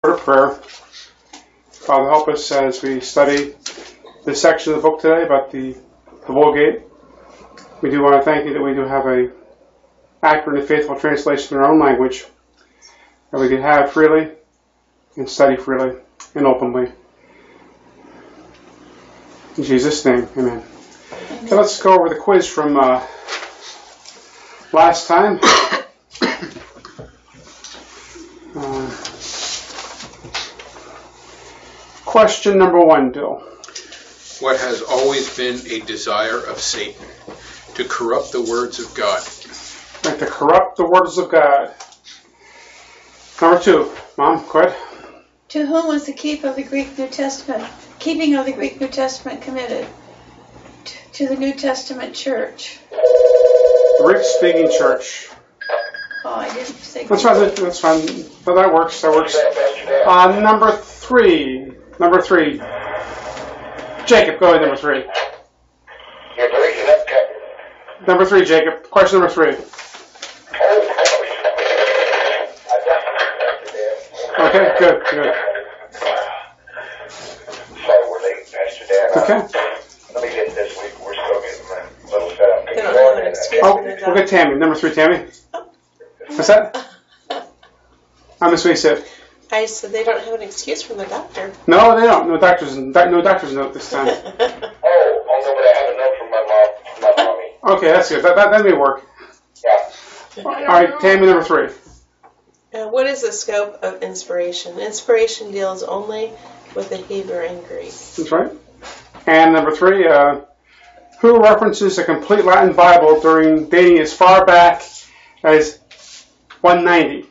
For prayer. Father, help us as we study this section of the book today about the Vulgate. We do want to thank you that we do have a accurate and faithful translation in our own language that we can have freely and study freely and openly. In Jesus' name, amen. Okay, let's go over the quiz from last time. Question number 1, Bill. What has always been a desire of Satan? To corrupt the words of God. Right, to corrupt the words of God. Number 2, Mom, go ahead. To whom was the keeping of the Greek New Testament committed? To the New Testament church. The Greek-speaking church. Oh, I didn't say. That's fine. That's fine. But that works. That works. Number 3. Number 3. Jacob, go ahead. Number 3. You're breaking up, Captain. Number 3, Jacob. Question number 3. Okay, good. Sorry we're late, Pastor Dan. Okay. Let me get this. We're still getting a little set up. They don't have an excuse Oh, for their we'll get Tammy. Number 3, Tammy. What's that? I'm Miss Waysip. I said they don't have an excuse from the doctor. No, they don't. No doctor's note this time. Oh, no, but I have a note from my mommy. Okay, that's good. That may work. Yeah. All right, Tammy, number 3. What is the scope of inspiration? Inspiration deals only with the Hebrew and Greek. That's right. And number 3, who references a complete Latin Bible dating as far back as 190?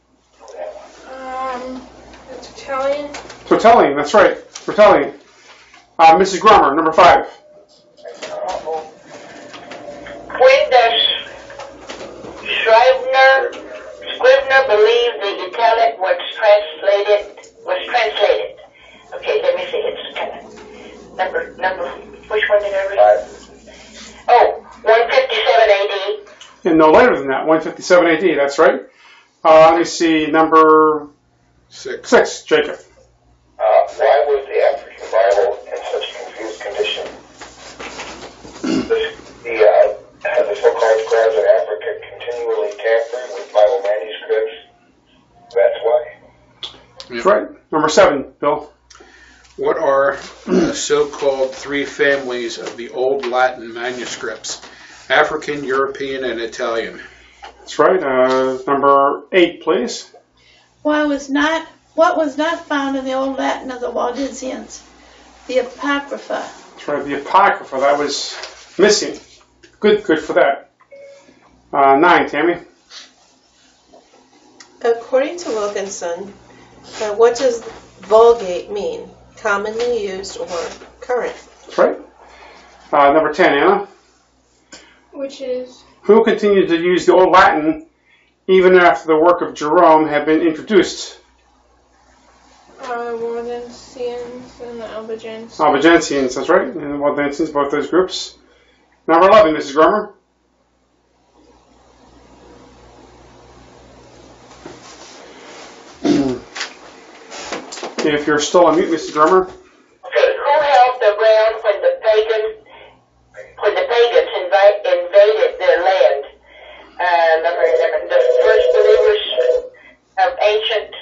Tertullian. Tertullian, that's right. Tertullian. Mrs. Grummer, number 5. When does Scribner believe the Italic was translated? Okay, let me see. It's kind of number. Which one did I read? 5. Oh, 157 AD. And no later than that, 157 AD, that's right. Let me see, number 6, Jacob. Why was the African Bible in such confused condition? The so-called scribes in Africa continually tampered with Bible manuscripts. That's why. That's right. Number 7, Bill. What are the so-called 3 families of the old Latin manuscripts? African, European, and Italian. That's right. Number 8, please. What was not found in the Old Latin of the Waldensians? The Apocrypha. That's right, the Apocrypha. That was missing. Good for that. 9, Tammy. According to Wilkinson, what does Vulgate mean? Commonly used or current? That's right. Number 10, Anna. Which is? Who continued to use the Old Latin even after the work of Jerome had been introduced? Waldensians and the Albigensians. Albigensians, that's right. And the Waldensians, both those groups. Number 11, Mrs. Grummer. If you're still on mute, Mrs. Grummer. Okay, who held the ground when the pagans invaded their land? Number 11, the first believers of ancient.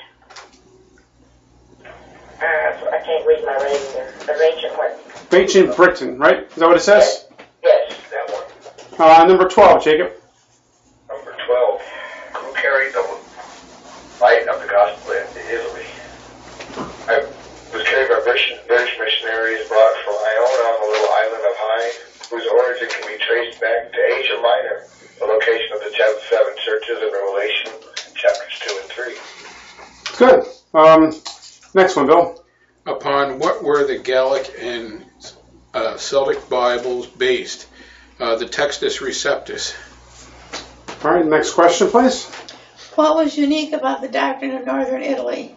I can't read my writing there. Of ancient what? Ancient Britain, right? Is that what it says? Yes. That one. Number 12, Jacob. Number 12. Who carried the light of the gospel into Italy? It was carried by British missionaries brought from Iona on the little island of High, whose origin can be traced back to Asia Minor, the location of the 7 churches in Revelation, chapters 2 and 3. Good. Next one, Bill. Upon what were the Gallic and Celtic Bibles based? The Textus Receptus. All right, next question, please. What was unique about the doctrine of northern Italy?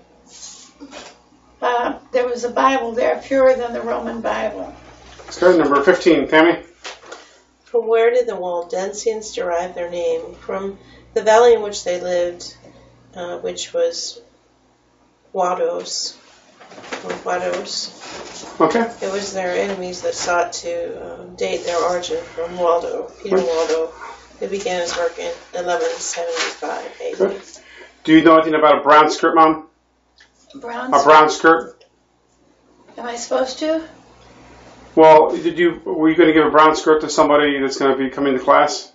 There was a Bible there purer than the Roman Bible. Let's go to number 15, Tammy. From where did the Waldensians derive their name? From the valley in which they lived, which was Wados. Or Wados. Okay. It was their enemies that sought to date their origin from Waldo, Peter Waldo, who began his work in 1175 AD. Good. Do you know anything about a brown skirt, Mom? Brown. A brown skirt? Am I supposed to? Well, were you going to give a brown skirt to somebody that's going to be coming to class?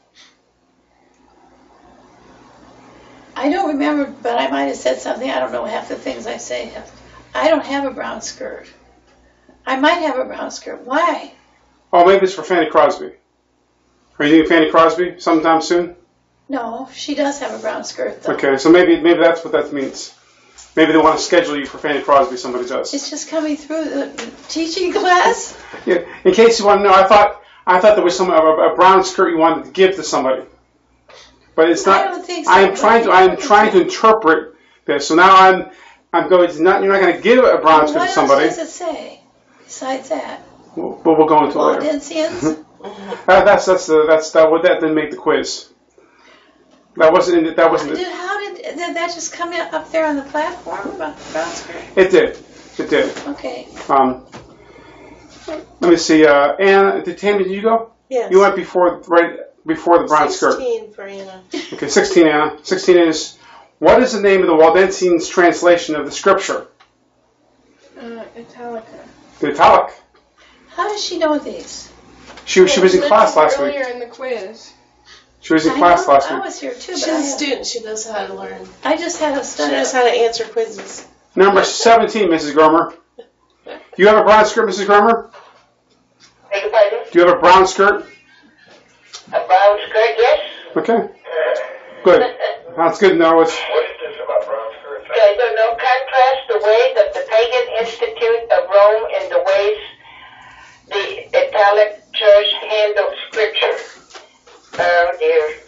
I don't remember, but I might have said something. I don't know half the things I say. I don't have a brown skirt. I might have a brown skirt. Why? Oh, maybe it's for Fanny Crosby. Are you thinking Fanny Crosby sometime soon? No, she does have a brown skirt, though. Okay, so maybe that's what that means. Maybe they want to schedule you for Fanny Crosby. Somebody does. It's just coming through the teaching class. Yeah. In case you want to know, I thought there was a brown skirt you wanted to give to somebody, but it's not. I don't think so. I am trying to interpret this. So now I'm going. You're not going to give a brown skirt What to somebody. else does it say besides that? But we'll go into it later. Waldensians? That didn't make the quiz. That wasn't. How did that just come up there on the platform about the brown skirt? It did. It did. Okay. Let me see. Anna, Tammy, did you go? Yes. You went right before the brown skirt. 16 for Anna. Okay, 16, Anna. 16 is, what is the name of the Waldensians' translation of the scripture? Italica. The Italic. How does she know these? She was in class last week. Earlier in the quiz. She was in class last I week. was here too, but She's a student. She knows how to learn. I just had a She study. knows how to answer quizzes. Number 17, Mrs. Gromer. Do you have a brown skirt, Mrs. Gromer? Beg your pardon? Do you have a brown skirt? A brown skirt, yes? Okay. Good. That's good to know. What is this about brown skirts? Okay, so no contrast the ways of the pagan institute of Rome and the ways the Italic church handled scripture. Oh dear.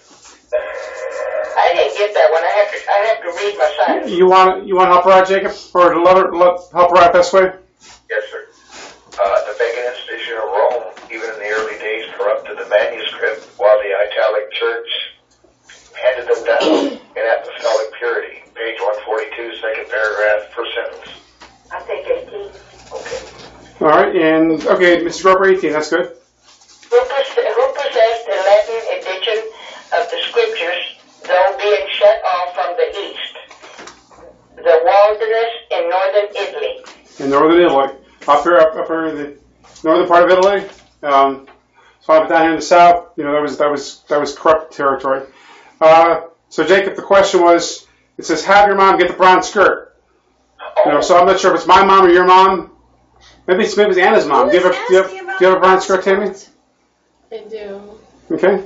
I didn't get that one. I have to read my signs. You want to help her out, Jacob? Or to help her out this way? Yes, sir. The pagan institution of Rome, even in the early days, corrupted the manuscript, while the Italic church handed them down in apostolic purity. Page 142, second paragraph, first sentence. I'll take 18. Okay. All right, and, okay, Mrs. Grover, 18, that's good. Who possessed the Latin edition of the scriptures, though being shut off from the east? The Walderness in northern Italy. In northern Italy. Up here in the northern part of Italy. So down here in the south, that was corrupt territory. So Jacob, the question was, it says, have your mom get the brown skirt. So I'm not sure if it's my mom or your mom. Maybe it's Anna's mom. Do you have a brown skirt, Tammy? I do. Okay.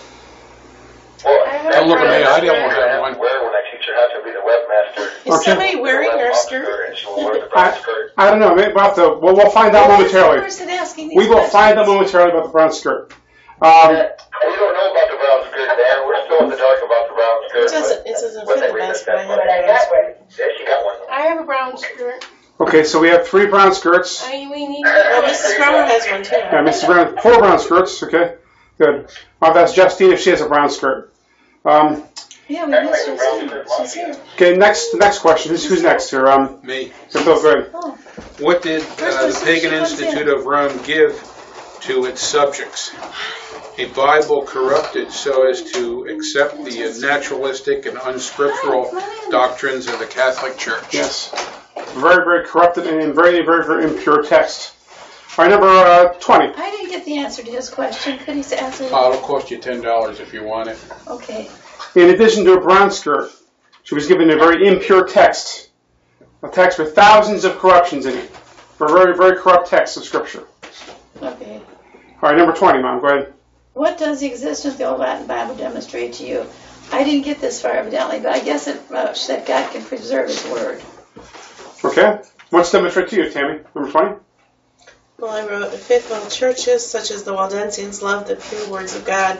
Well, Don't look at me. I don't have one. Wear when I teach her how to be the webmaster. Is Okay. somebody wearing her skirt? And she'll wear the brown skirt. I don't know. Maybe we'll find out momentarily. We will find out momentarily about the brown skirt. We don't know about the brown skirt, Dan. We're still in the dark about the brown skirt. It doesn't When they fit read best, this, but I that's have what a brown skirt. Yeah, she got one. I have a brown skirt. Okay, so we have 3 brown skirts. We need Oh, Mrs. Grover has one too. Mrs. Brown, 4 brown skirts. Okay, good. That's Justine if she has a brown skirt. Yeah, we missed her. She's here. Okay, next question. Who's next here? Me. So good. Oh, What did First the person Pagan she comes Institute in. of Rome give to its subjects? A Bible corrupted so as to accept the naturalistic and unscriptural doctrines of the Catholic Church. Yes. Very, very corrupted and very, very, very impure text. All right, number 20. I didn't get the answer to his question. Could he answer it? It'll cost you $10 if you want it. Okay. In addition to a brown skirt, she was given a very impure text. A text with thousands of corruptions in it. A very, very corrupt text of Scripture. Okay. All right, number 20, Mom. Go ahead. What does the existence of the Old Latin Bible demonstrate to you? I didn't get this far, evidently, but I guess it that God can preserve His Word. Okay. What's demonstrate to you, Tammy? Number 20? Well, I wrote, faithful churches such as the Waldensians love the pure words of God,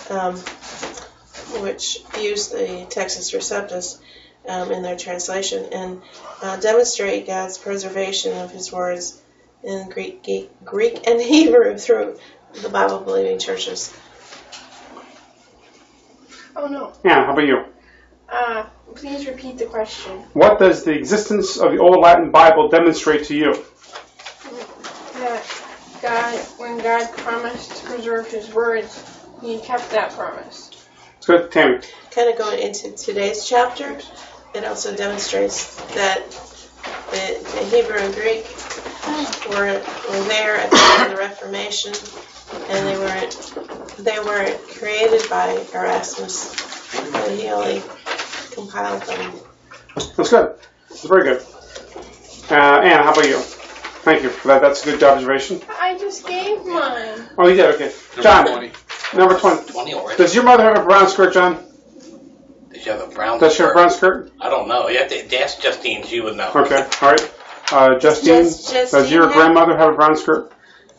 which use the Textus Receptus in their translation, and demonstrate God's preservation of His words in Greek and Hebrew through the Bible-believing churches. Oh no. Yeah, how about you? Please repeat the question. What does the existence of the Old Latin Bible demonstrate to you? That when God promised to preserve His words, He kept that promise. It's good, Tammy. Kind of going into today's chapter, it also demonstrates that the Hebrew and Greek were there at the time of the Reformation, and they weren't created by Erasmus, but he only compiled them. That's good. That's very good. Anna, how about you? Thank you for that. That's a good observation. I just gave mine. Oh, you did? Okay. John, number 20. 20 already. Does your mother have a brown skirt, John? Did you have a brown Does she have a skirt? brown skirt? I don't know. You have to ask Justine. She would know. Okay. All right. Justine, Justine does your have- grandmother have a brown skirt?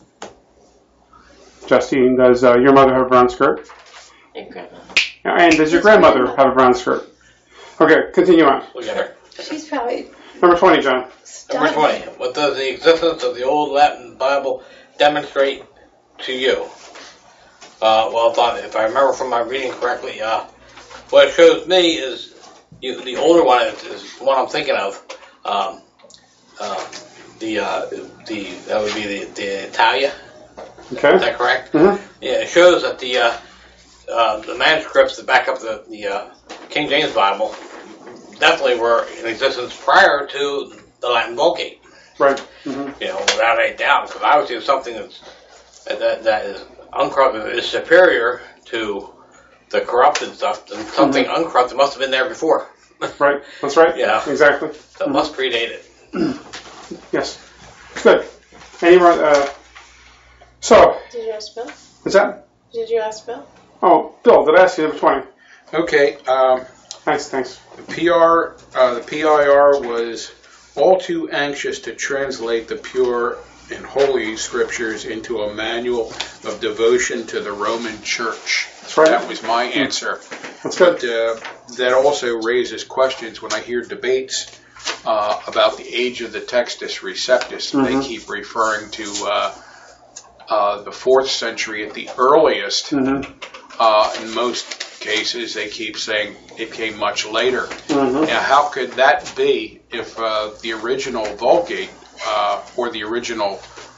Justine, does your mother have a brown skirt? And grandma. And does your grandmother have a brown skirt? Okay, continue on. Look at her. She's probably Number 20, John. Number 20. What does the existence of the Old Latin Bible demonstrate to you? Well, if I remember from my reading correctly, what it shows me is the older one is one I'm thinking of. That would be the Italia. Okay. Is that correct? Mm-hmm. Yeah, it shows that the manuscripts that back up the King James Bible definitely were in existence prior to the Latin Vulgate. Right. Mm-hmm. You know, without any doubt, because obviously it's something that is uncorrupted is superior to the corrupted stuff, and something uncorrupted must have been there before. Right. That's right. Yeah. Exactly. So it must predate it. Yes. Good. Any more? So, Did you ask Bill? is that? Did you ask Bill? Oh, Bill, did I ask you number 20? Okay, Thanks. the PIR was all too anxious to translate the pure and holy scriptures into a manual of devotion to the Roman Church. That's right. That was my answer. That's good. But that also raises questions when I hear debates about the age of the Textus Receptus. They keep referring to the 4th century at the earliest. In most cases, they keep saying it came much later. Now, how could that be if the original Vulgate or the original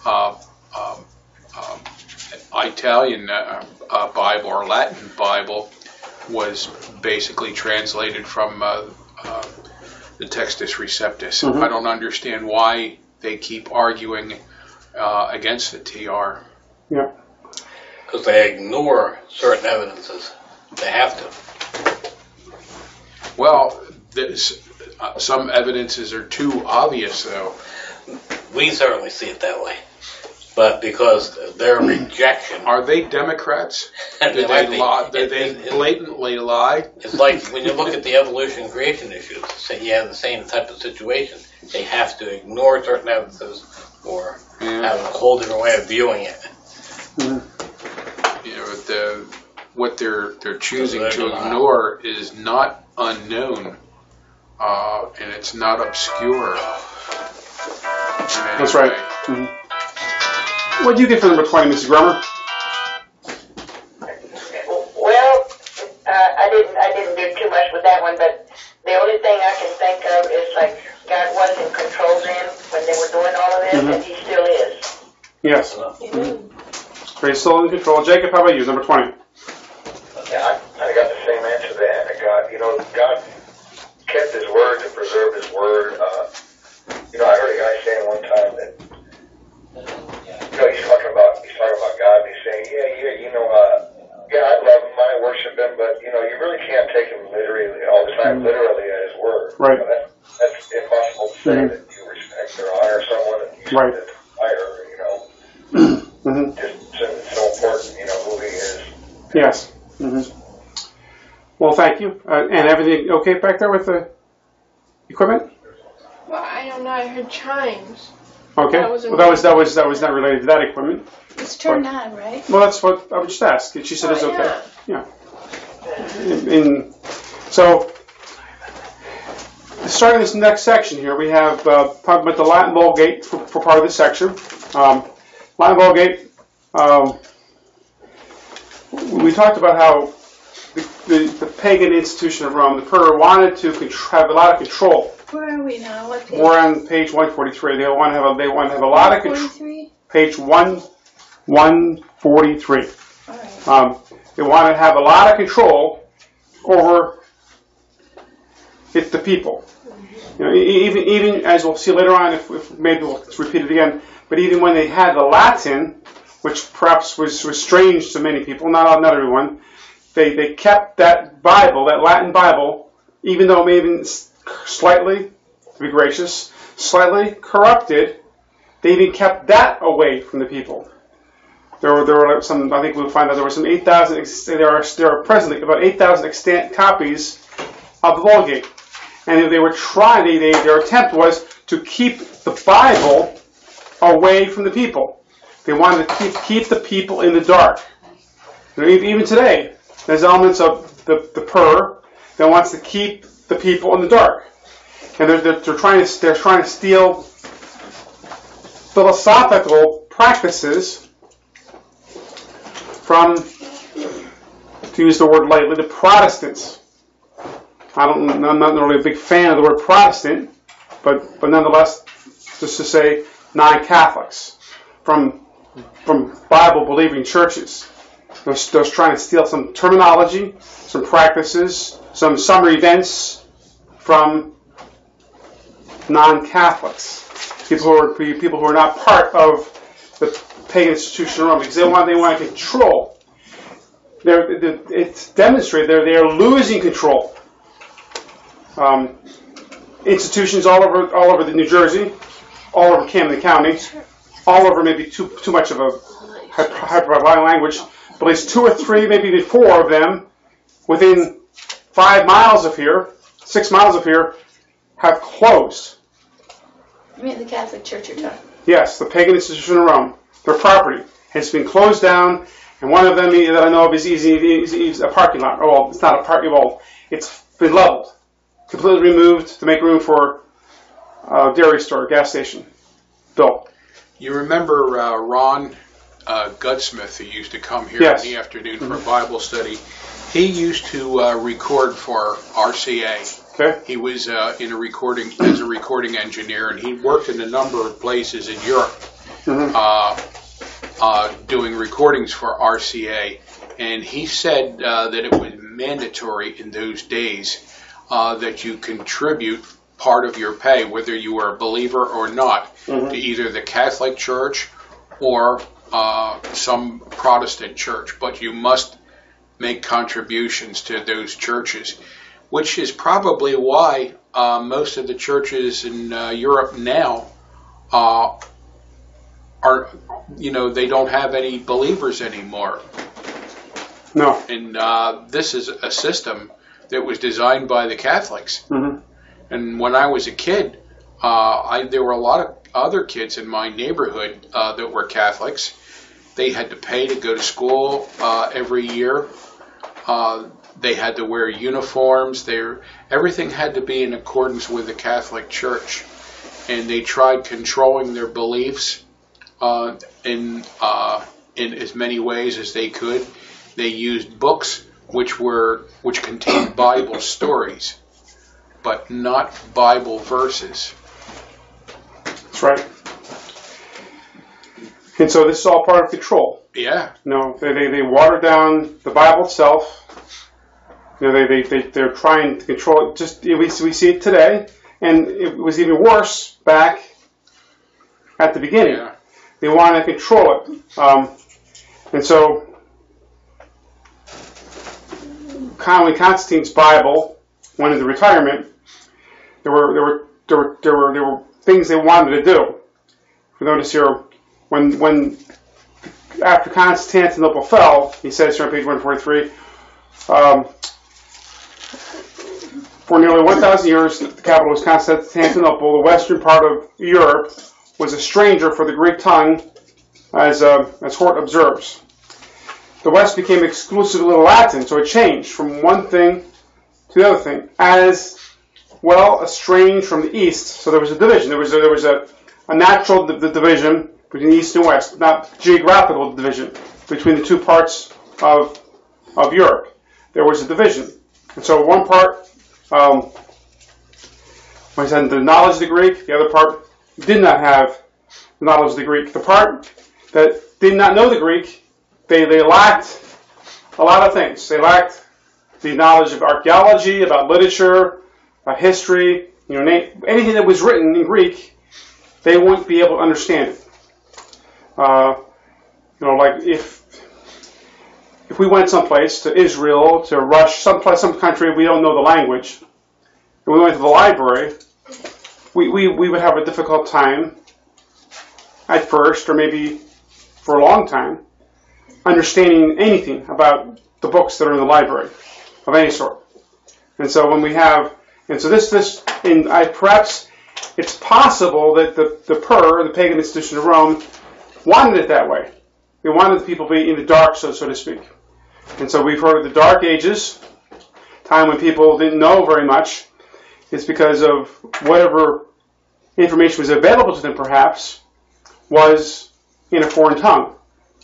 Italian Bible or Latin Bible was basically translated from the Textus Receptus? I don't understand why they keep arguing against the TR. Yeah. Because they ignore certain evidences. They have to. Well, some evidences are too obvious, though. We certainly see it that way. But because their rejection... Are they Democrats? Did they lie? Did they blatantly lie? It's like when you look at the evolution and creation issues, say you have the same type of situation. They have to ignore certain evidences or have a whole different way of viewing it. You know, what they're choosing to ignore is not unknown, and it's not obscure. That's right. What do you get for number 20, Mrs. Grummer? Well, I didn't do too much with that one, but the only thing I can think of is like God was in control then when they were doing all of this, and He still is. Yes. Amen. He's still in control. Jacob, how about you? Number 20. Yeah, I got the same answer to that. God, God kept His word and preserved His word. I heard a guy saying one time that, he's talking about God, and he's saying, I love Him, I worship Him, but you really can't take Him literally all the time, literally at His word. Right. That's impossible to say that you respect or honor someone that you admire. Just it's so important, who He is. Yes. Well, thank you. And everything okay back there with the equipment? Well, I don't know. I heard chimes. Okay. That was Well, that was not related to that equipment. It's turned on, right? Well, that's what I would just ask. She said it's okay. Yeah. So, starting this next section here, we have talking about the Latin Vulgate for part of this section. Latin Vulgate. We talked about how the pagan institution of Rome, the Purr, wanted to have a lot of control. Where are we now? What page? We're on page 143. They want to have a lot of control. 143? Page 143. All right. They want to have a lot of control over the people. You know, even as we'll see later on, if maybe we'll repeat it again. But even when they had the Latin, which perhaps was strange to many people, not everyone, they kept that Bible, that Latin Bible, even though it may have been slightly, to be gracious, slightly corrupted. They even kept that away from the people. There were some. I think we'll find out there were some 8,000. There are presently about 8,000 extant copies of the Vulgate, and they were trying. Their attempt was to keep the Bible away from the people. They wanted to keep the people in the dark. You know, even today, there's elements of the Purr that wants to keep the people in the dark, and they're trying to steal philosophical practices from, to use the word lightly, the Protestants. I'm not really a big fan of the word Protestant, but nonetheless, just to say non-Catholics from Bible-believing churches. They're trying to steal some terminology, some practices, some events from non-Catholics, people who are not part of the pagan institution of Rome, because they want to control. It's demonstrated they are losing control. Institutions all over the New Jersey, all over Camden County, all over maybe too much of a hyperbolic language, but at least 2 or 3, maybe even 4 of them within 5 miles of here, 6 miles of here, have closed. You mean the Catholic Church you're talking? Yes, the pagan institution of Rome. Their property has been closed down, and one of them that I know of is a parking lot. Oh, well, it's not a parking lot. It's been leveled, completely removed to make room for a dairy store, gas station. Bill. You remember Ron Gudsmith, who used to come here Yes. in the afternoon for a Bible study? He used to record for RCA. Okay. He was as a recording engineer, and he worked in a number of places in Europe doing recordings for RCA. And he said that it was mandatory in those days that you contribute part of your pay, whether you were a believer or not, to either the Catholic Church or some Protestant church. But you must make contributions to those churches, which is probably why most of the churches in Europe now are, they don't have any believers anymore. No. And this is a system that was designed by the Catholics. And when I was a kid, there were a lot of other kids in my neighborhood that were Catholics. They had to pay to go to school every year. They had to wear uniforms. Everything had to be in accordance with the Catholic Church. And they tried controlling their beliefs in as many ways as they could. They used books which contained Bible stories, but not Bible verses. That's right. And so this is all part of control. Yeah. No, they water down the Bible itself. They're trying to control it. Just we see it today, and it was even worse back at the beginning. Yeah. They want to control it, and so when Constantine's Bible went into retirement, there were things they wanted to do. If you notice here, when after Constantinople fell, he says here on page 143, for nearly 1,000 years, the capital was Constantinople. The western part of Europe was a stranger for the Greek tongue, as Hort observes. The West became exclusively Latin, so it changed from one thing to the other thing, as well estranged from the East. So there was a division. There was a natural division between East and West, not geographical division between the two parts of Europe. there was a division. And so one part was had the knowledge of the Greek, the other part did not have the knowledge of the Greek. The part that did not know the Greek, they lacked a lot of things. They lacked the knowledge of archaeology, about literature, about history, anything that was written in Greek, they wouldn't be able to understand it. Like if we went someplace, to Israel, to Russia, some country we don't know the language, and we went to the library, we would have a difficult time at first, or maybe for a long time, understanding anything about the books that are in the library of any sort. And so when we have, perhaps it's possible that the pagan institution of Rome, wanted it that way. They wanted the people to be in the dark, so to speak. And so we've heard of the Dark Ages, time when people didn't know very much. It's because of whatever information was available to them, perhaps, was in a foreign tongue.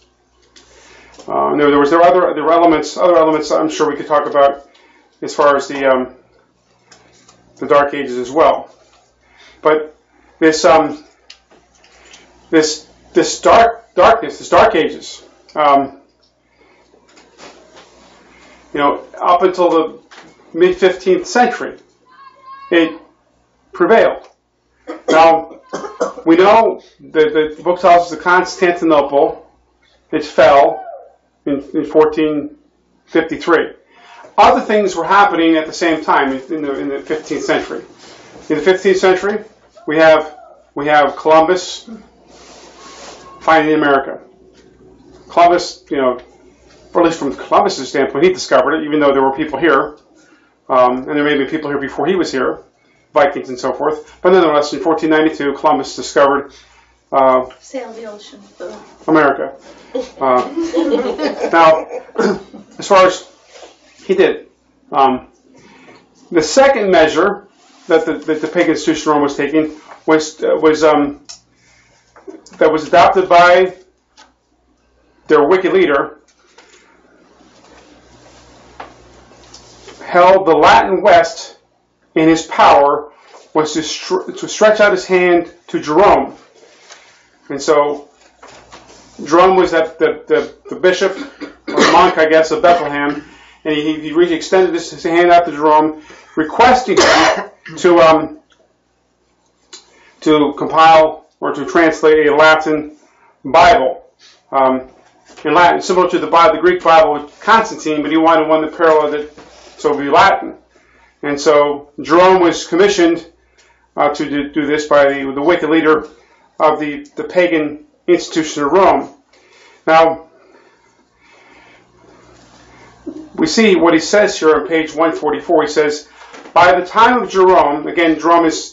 There were other elements I'm sure we could talk about as far as the Dark Ages as well. But this Dark Ages, up until the mid-15th century, it prevailed. Now, we know that the book tells us that Constantinople, it fell in 1453. Other things were happening at the same time in the 15th century. In the 15th century, we have Columbus finding America. Columbus, or at least from Columbus's standpoint, he discovered it, even though there were people here, and there may have been people here before he was here, Vikings and so forth. But nonetheless, in 1492, Columbus discovered sailed the ocean. America. Now, as far as he did, the second measure that the pagan institution of Rome was taking that was adopted by their wicked leader, held the Latin West in his power, was to stretch out his hand to Jerome. And so Jerome was the bishop, or monk, I guess, of Bethlehem, and he really extended his hand out to Jerome, requesting him to compile or to translate a Latin Bible. In Latin, similar to the Greek Bible with Constantine, but he wanted one that paralleled it, so it would be Latin. And so Jerome was commissioned to do this by the wicked leader of the pagan institution of Rome. Now, we see what he says here on page 144. He says, by the time of Jerome, again, Jerome is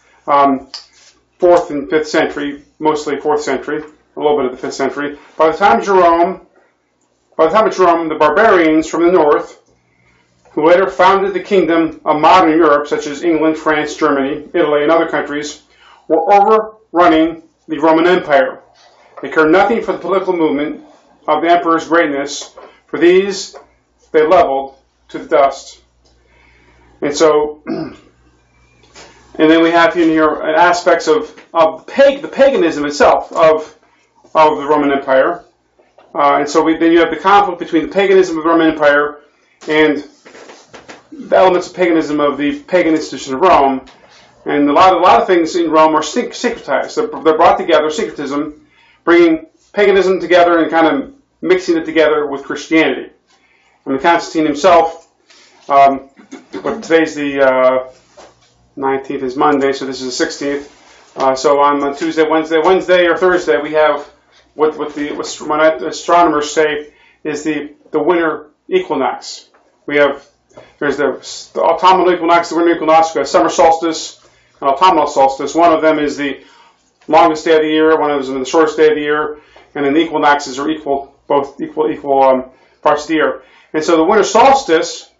4th and 5th century, mostly 4th century, a little bit of the 5th century. By the time of Jerome, the barbarians from the north, who later founded the kingdom of modern Europe, such as England, France, Germany, Italy, and other countries, were overrunning the Roman Empire. They cared nothing for the political movement of the emperor's greatness. For these, they leveled to the dust. And so, and then we have in here aspects of the paganism itself of the Roman Empire. And so then you have the conflict between the paganism of the Roman Empire and the elements of paganism of the pagan institution of Rome. And a lot of things in Rome are syncretized. They're brought together, syncretism, bringing paganism together and kind of mixing it together with Christianity. And Constantine himself, but today's the 19th is Monday, so this is the 16th. So on Tuesday, Wednesday or Thursday, we have what astronomers say is the winter equinox. There's the autumnal equinox, the winter equinox, the summer solstice, and autumnal solstice. One of them is the longest day of the year, one of them is the shortest day of the year, and then the equinoxes are equal parts of the year. And so the winter solstice,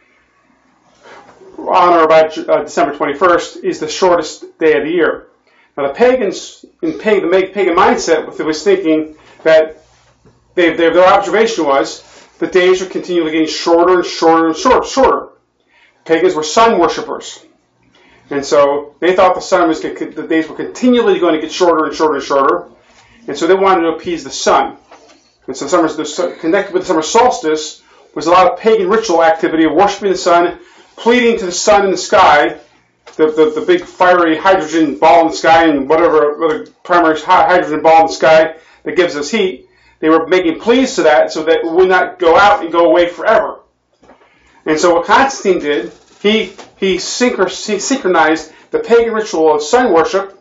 on or about December 21st, is the shortest day of the year. Now the pagans, the pagan mindset was thinking that their observation was the days were continually getting shorter and shorter and shorter. Pagans were sun worshippers. And so they thought the days were continually going to get shorter and shorter and shorter. And so they wanted to appease the sun. And so connected with the summer solstice was a lot of pagan ritual activity of worshiping the sun, pleading to the sun in the sky, the big fiery hydrogen ball in the sky and whatever other primary hydrogen ball in the sky that gives us heat. They were making pleas to that so that it would not go out and go away forever. And so what Constantine did, he synchronized the pagan ritual of sun worship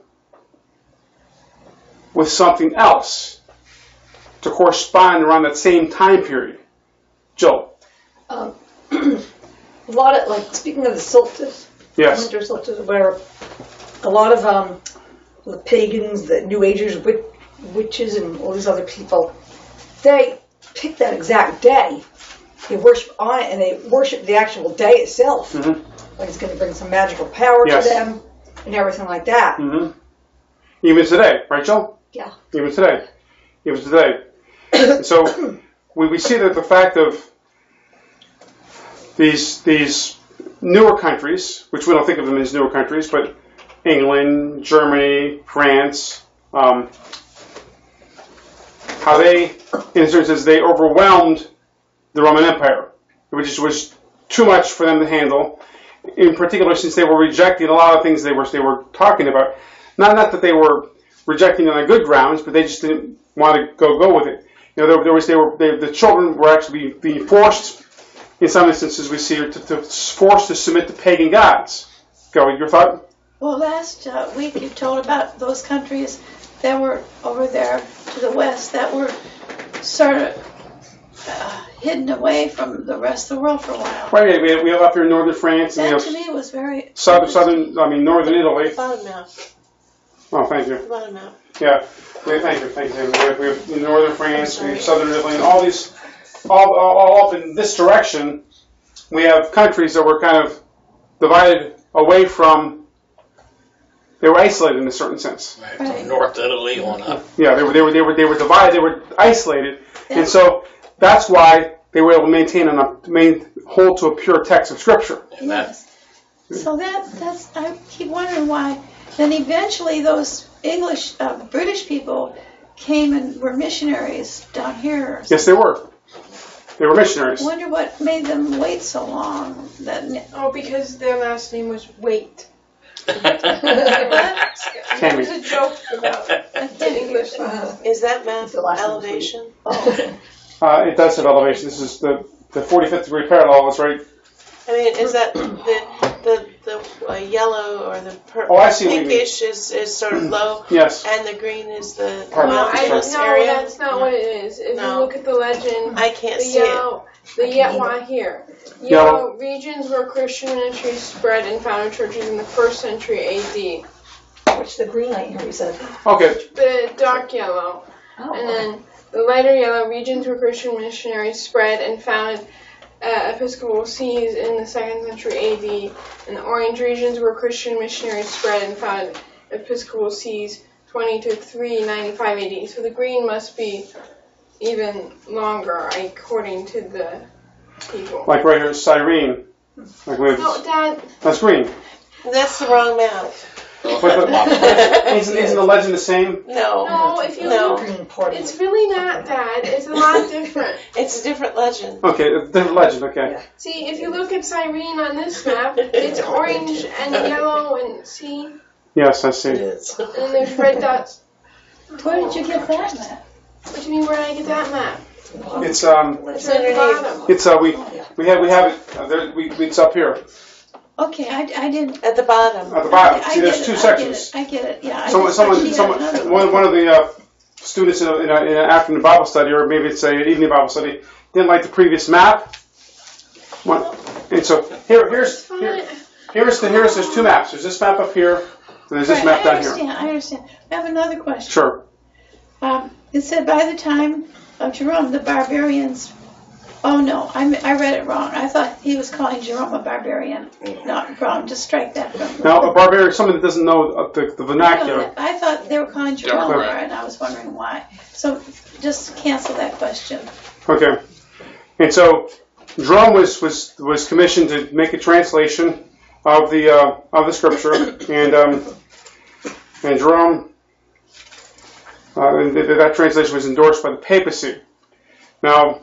with something else to correspond around that same time period. Jill. A lot of, like, speaking of the solstice, Yes. winter solstice, where a lot of the pagans, the New Agers, witches, and all these other people, they pick that exact day. They worship on it, and they worship the actual day itself. Mm-hmm. Like it's going to bring some magical power Yes. to them, and everything like that. Mm-hmm. Even today, right, Jill? Yeah. Even today. So we see that the fact of these newer countries, which we don't think of them as newer countries, but England, Germany, France, how they, in a sense, they overwhelmed the Roman Empire, which was too much for them to handle. In particular, since they were rejecting a lot of things they were talking about. Not that they were rejecting on good grounds, but they just didn't want to go with it. You know, the children were actually being forced, in some instances we see, forced to submit to pagan gods. Go, your thought? Well, last week you told about those countries that were over there to the west that were sort of hidden away from the rest of the world for a while. Right, we have up here northern France, and That we to have me was very northern Italy. Bottom map. Oh, thank you. Bottom map. Yeah, thank you. We have northern France, we have southern Italy, and all these, all up in this direction, we have countries that were kind of divided away from. They were isolated in a certain sense. Right. From North Italy on up. Yeah, they were divided. They were isolated, and so that's why they were able to hold to a pure text of Scripture. Yes. So that's I keep wondering why. Then eventually those English, British people came and were missionaries down here. Yes, they were. They were missionaries. I wonder what made them wait so long. Because their last name was Wait. There was a joke about the English language. Is that map elevation? It does have elevation. This is the 45th degree parallel. Is right. I mean, is that the yellow or the I see what you mean. pinkish is sort of low? Yes. And the green is the Mountainous area? No, that's not what it is. If you look at the legend, I can't the see yellow, here. Yellow regions where Christian ministry spread and founded churches in the 1st century A.D. Which the green light here, you said. Okay. The dark yellow. Oh, And then the lighter yellow regions where Christian missionaries spread and founded Episcopal sees in the 2nd century A.D. And the orange regions where Christian missionaries spread and founded Episcopal sees 20 to 395 A.D. So the green must be even longer, according to the people. Like right here, Cyrene. Like No, Dad. that's green. That's the wrong map. But isn't the legend the same? No, if you look, it's really not, Dad. It's a lot different. It's a different legend. Okay, a different legend. Okay. See, if you look at Cyrene on this map, it's orange and yellow and see, Yes, I see. It is. and there's red dots. Where did you get that map? What do you mean? Where did I get that map? It's It's at the bottom. It's we have it. It's up here Okay, I didn't. At the bottom. at the bottom. I See, there's get two it, sections. I get it. Yeah. One of the students in an afternoon Bible study, or maybe it's an evening Bible study, didn't like the previous map. And so here's there's two maps. There's this map up here, and there's this map down here. I understand. I have another question. Sure. It said by the time of Jerome, the barbarians. Oh no, I read it wrong. I thought he was calling Jerome a barbarian. Not wrong. Just strike that from. Now, a barbarian, someone that doesn't know the vernacular. I thought they were calling Jerome Democrat. and I was wondering why. So just cancel that question. Okay. And so Jerome was commissioned to make a translation of the scripture, and Jerome, and that translation was endorsed by the papacy. Now,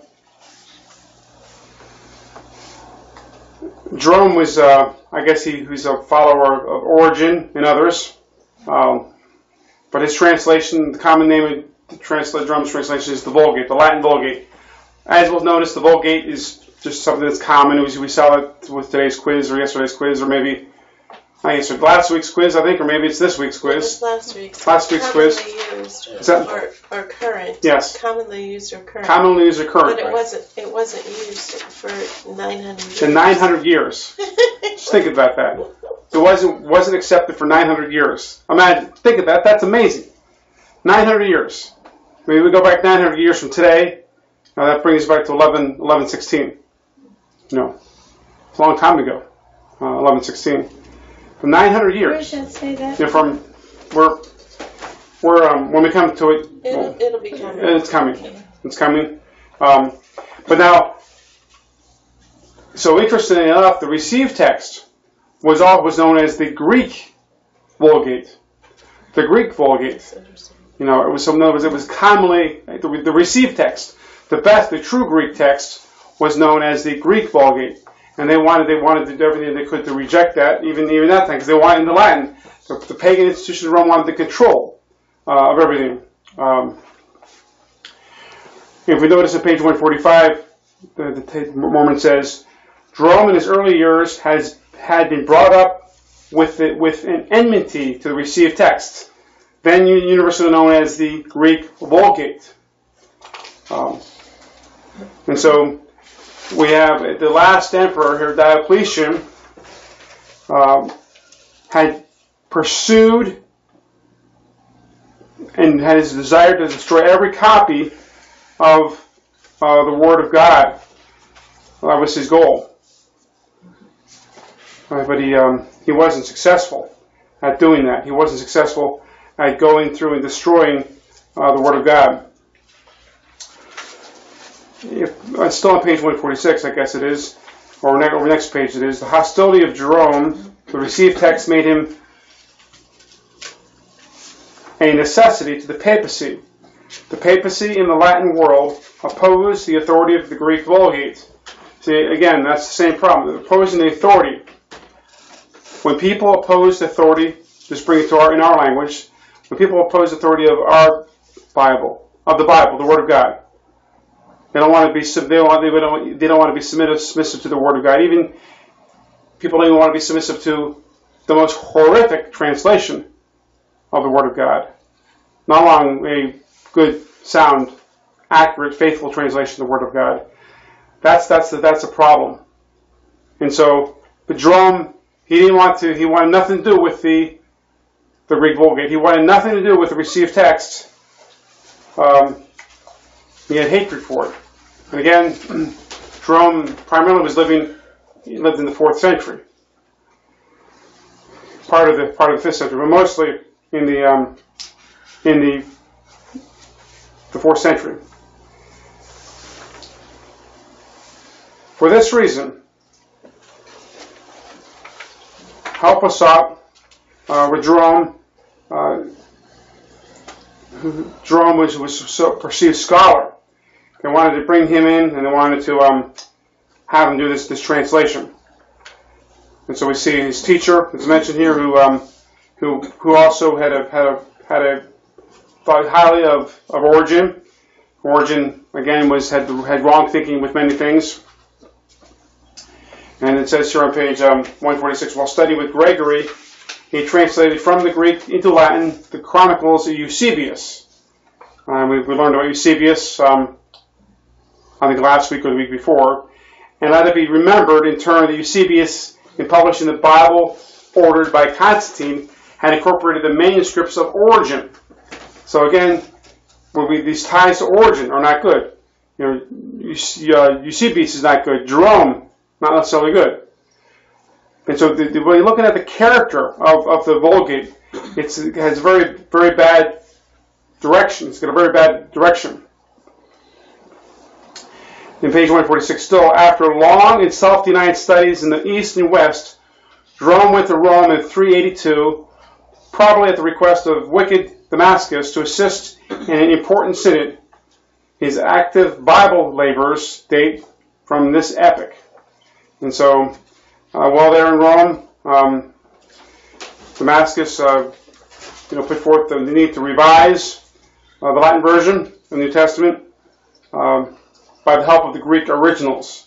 Jerome was, I guess he's a follower of Origen and others, but his translation, the common name of Jerome's translation is the Vulgate, the Latin Vulgate. As we'll notice, the Vulgate is just something that's common. We saw it with today's quiz or yesterday's quiz, or maybe I guess last week's quiz, I think, or maybe it's this week's quiz. It was last week's. Last week's quiz. Commonly used or current. Yes. Commonly used or current. Commonly used or current. But it wasn't used for 900 years. In 900 years. Just think about that. It wasn't accepted for 900 years. Imagine, think of that. That's amazing. 900 years. I mean, we go back 900 years from today. Now that brings us back to 1116. No, it's a long time ago. 1116. For 900 years. Where should I say that? You know, when we come to it, it'll be coming. It's coming. It's coming. But now, so interestingly enough, the received text was known as the Greek Vulgate. The Greek Vulgate. You know, it was commonly the received text. The true Greek text was known as the Greek Vulgate. And they wanted to do everything they could to reject that, even that thing, because they wanted in the Latin. The pagan institution of Rome wanted the control of everything. If we notice on page 145, the Mormon says, Jerome in his early years had been brought up with an enmity to the received text, then universally known as the Greek Vulgate. And so we have the last emperor here, Diocletian, had pursued and had his desire to destroy every copy of the Word of God. That was his goal. But he wasn't successful at doing that. He wasn't successful at going through and destroying the Word of God. It's still on page 146, I guess it is, or over next page it is. The hostility of Jerome, the received text, made him a necessity to the papacy. The papacy in the Latin world opposed the authority of the Greek Vulgate. See, again, that's the same problem. They're opposing the authority. When people oppose the authority, just bring it to in our language, when people oppose the authority of our Bible, the Word of God, they don't want to be submissive to the Word of God. Even people don't even want to be submissive to the most horrific translation of the Word of God. Not along a good, sound, accurate, faithful translation of the Word of God. That's a problem. And so, but Jerome, he wanted nothing to do with the Greek Vulgate. He wanted nothing to do with the received text. He had hatred for it. And again, Jerome primarily he lived in the 4th century. Part of the 5th century, but mostly in the 4th century. For this reason, help was sought with Jerome. Jerome was a perceived scholar. They wanted to bring him in, and they wanted to have him do this translation. And so we see his teacher, as mentioned here, who also had thought highly of Origen. Origen again had wrong thinking with many things. And it says here on page 146, while studying with Gregory, he translated from the Greek into Latin the Chronicles of Eusebius. We learned about Eusebius, I think last week or the week before. And let it be remembered in turn that Eusebius, in publishing the Bible ordered by Constantine, had incorporated the manuscripts of Origen. So again, these ties to Origen are not good. Eusebius is not good. Jerome, not necessarily good. And so when you're looking at the character of the Vulgate, it has very, very bad direction. It's got a very bad direction. In page 146, still, after long and self-denying studies in the East and West, Jerome went to Rome in 382, probably at the request of wicked Damascus, to assist in an important synod. His active Bible labors date from this epoch. And so, while they're in Rome, Damascus put forth the need to revise the Latin version of the New Testament by the help of the Greek originals.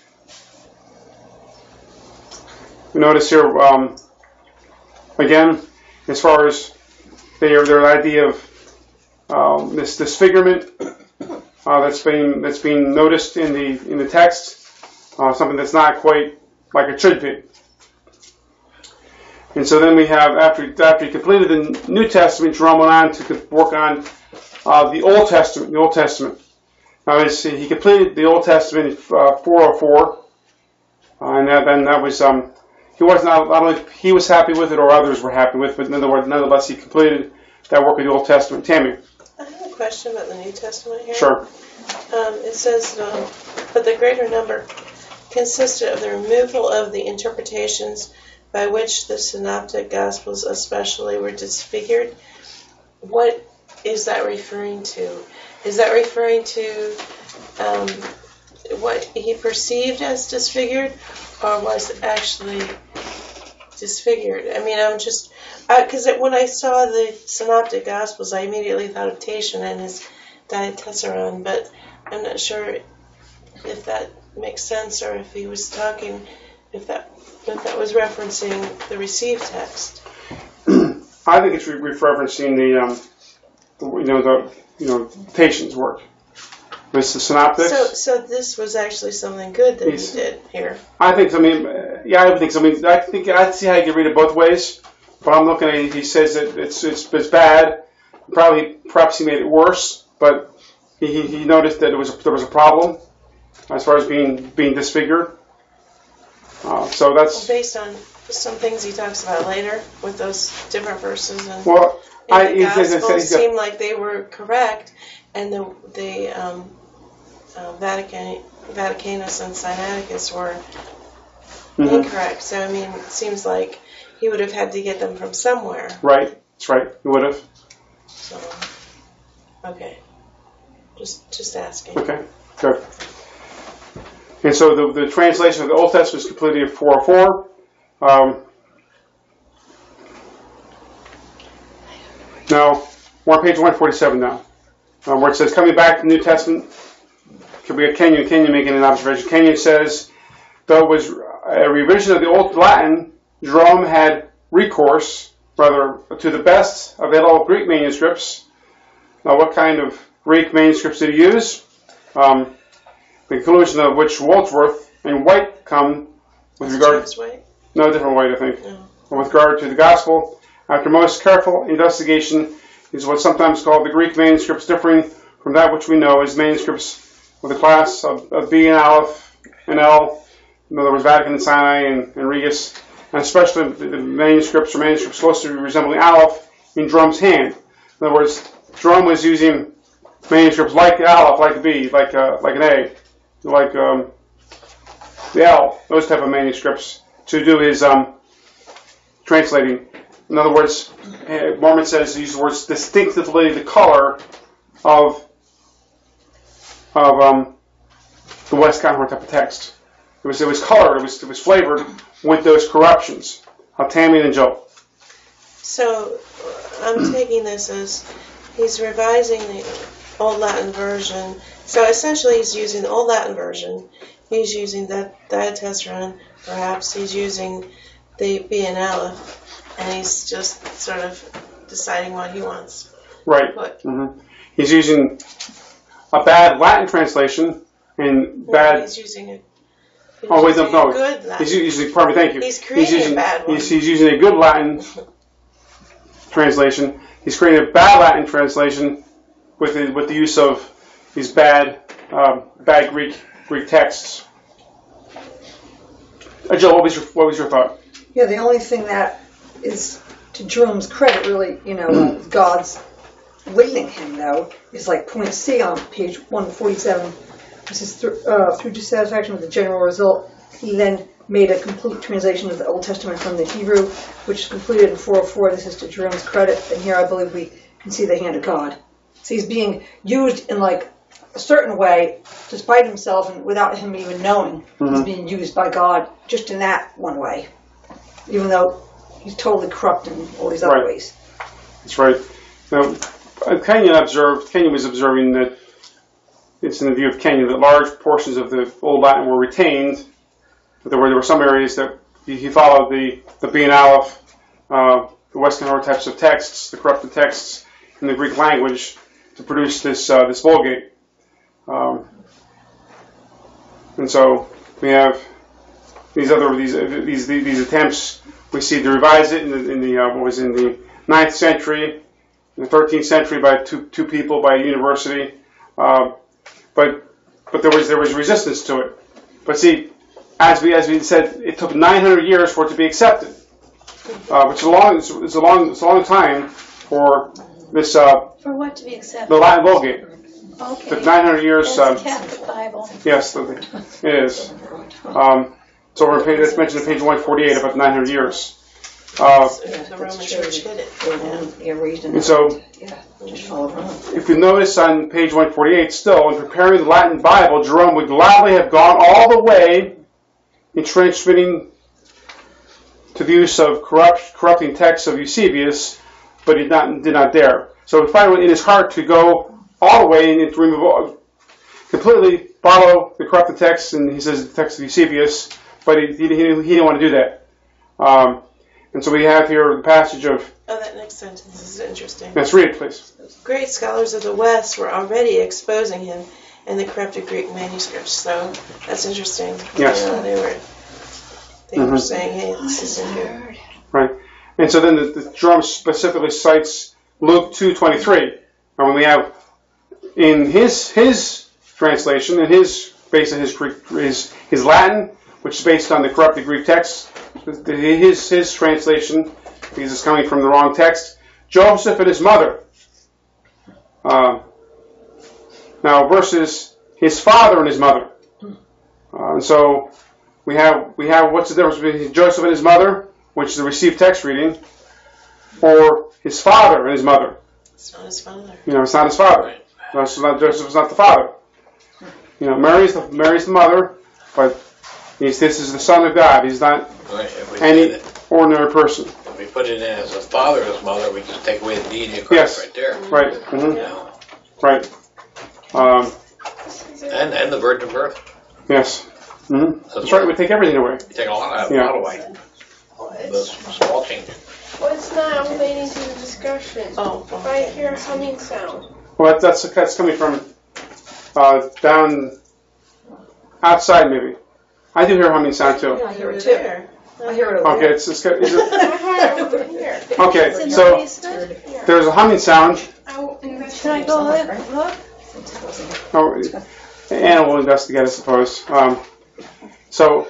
We notice here, again, as far as their idea of this disfigurement that's being noticed in the text, something that's not quite like it should be. And so then we have, after he completed the New Testament, Jerome went on to work on the Old Testament. Now, he completed the Old Testament in 404, and that was he was not only he was happy with it, or others were happy with it, but nonetheless he completed that work of the Old Testament. Tammy. I have a question about the New Testament here. Sure. It says, but the greater number consisted of the removal of the interpretations by which the synoptic gospels especially were disfigured. What is that referring to? Is that referring to what he perceived as disfigured, or was it actually disfigured? I mean, I'm just, because when I saw the synoptic gospels, I immediately thought of Tatian and his Diatessaron, but I'm not sure if that makes sense, or if he was talking, if that was referencing the received text. I think it's referencing the Tatian's work. It's the synoptics. So this was actually something good that he did here. I think. I would think so. I see how you can read it both ways. But I'm looking at it. He says that it's bad. Perhaps he made it worse. But he noticed that there was a problem as far as being disfigured. So that's based on some things he talks about later with those different verses, and the Gospels seemed like they were correct, and the Vaticanus and Sinaiticus were incorrect. So I mean, it seems like he would have had to get them from somewhere. Right. That's right. He would have. So, okay. Just asking. Okay. Good. And so the translation of the Old Testament is completed in 404. Now, we're on page 147 now, where it says, coming back to the New Testament, could be a Kenyon making an observation. Kenyon says, though it was a revision of the Old Latin, Jerome had recourse, to the best available Greek manuscripts. Now, what kind of Greek manuscripts did he use? The conclusion of which Wordsworth and White come with regard... No, different White, I think. No. With regard to the Gospel, after most careful investigation, is what's sometimes called the Greek manuscripts, differing from that which we know as manuscripts with a class of B and Aleph and L, in other words, Vatican and Sinai and Regus, and especially the manuscripts closely resembling Aleph in Jerome's hand. In other words, Jerome was using manuscripts like Aleph, like B, like an A, like the L, those type of manuscripts, to do his translating. In other words, Mormon says he used the words distinctively the color of the West Concord type of text. It was colored, it was flavored with those corruptions. Tammy and Joe. So I'm taking this as he's revising the Old Latin version. So essentially he's using the Old Latin version. He's using the Diatessaron, perhaps. He's using the B and Aleph, and he's just sort of deciding what he wants. Right. Mm-hmm. He's using a bad Latin translation and bad... He's using a... Good Latin. He's using... Pardon me, thank you. He's creating a bad one. He's using a good Latin translation. He's creating a bad Latin translation with the use of these bad Greek texts. Jill, what was your thought? Yeah, the only thing that is to Jerome's credit, really, God's leading him, though, is like point C on page 147, This is through dissatisfaction with the general result. He then made a complete translation of the Old Testament from the Hebrew, which is completed in 404. This is to Jerome's credit, and here I believe we can see the hand of God. So he's being used in like a certain way, despite himself and without him even knowing. He's being used by God just in that one way, even though he's totally corrupt in all these other ways. That's right. Now, Kenyon was observing that it's in the view of Kenyon that large portions of the Old Latin were retained, but there were some areas that he followed the B and Aleph, the Western Order types of texts, the corrupted texts in the Greek language to produce this Vulgate. And so we have these attempts. We see to revise it in the what was in the 9th century, in the 13th century by two people by a university. But there was resistance to it. But see, as we said, it took 900 years for it to be accepted, which is a long time for this. For what to be accepted? The Latin Vulgate. Okay. It took 900 years. That's the Catholic Bible. Yes, it is. It's over page. That's mentioned in page 148, about 900 years. The Roman Church hid it. And so, if you notice on page 148, still, in preparing the Latin Bible, Jerome would gladly have gone all the way in transmitting to the use of corrupting texts of Eusebius, but he did not dare. So he finally in his heart to go all the way and to remove completely follow the corrupted texts, and he says the text of Eusebius, but he didn't want to do that. And so we have here the passage of... Oh, that next sentence is interesting. Let's read it, please. Great scholars of the West were already exposing him in the corrupted Greek manuscripts, so that's interesting. Yes. You know, they were saying, hey, this isn't here. Right. And so then the Jerome specifically cites Luke 2:23. And when we have in his translation, in based on his Latin, which is based on the corrupted Greek text, his translation, because it's coming from the wrong text, Joseph and his mother. Now versus his father and his mother. And so we have what's the difference between Joseph and his mother, which is the received text reading, or his father and his mother. It's not his father. It's not his father. Joseph is not the father. Mary's the mother, but this is the Son of God. He's not any ordinary person. If we put it in as a father and his mother, we just take away the deity of Christ right there. Right. Mm-hmm. Right. And the virgin birth. Yes. Mm-hmm. That's right. We take everything away. We take a lot away. Those small changes. Well, it's not relating to the discussion. Oh, If I hear a humming sound. Well, that's coming from down outside, maybe. I do hear humming sound too. I hear it too. I hear it over Okay, there. is it? I heard it over here. Okay, It's in the so basement? there's a humming sound. I'll Can I investigate. go look? Oh, Anna will investigate, I suppose. So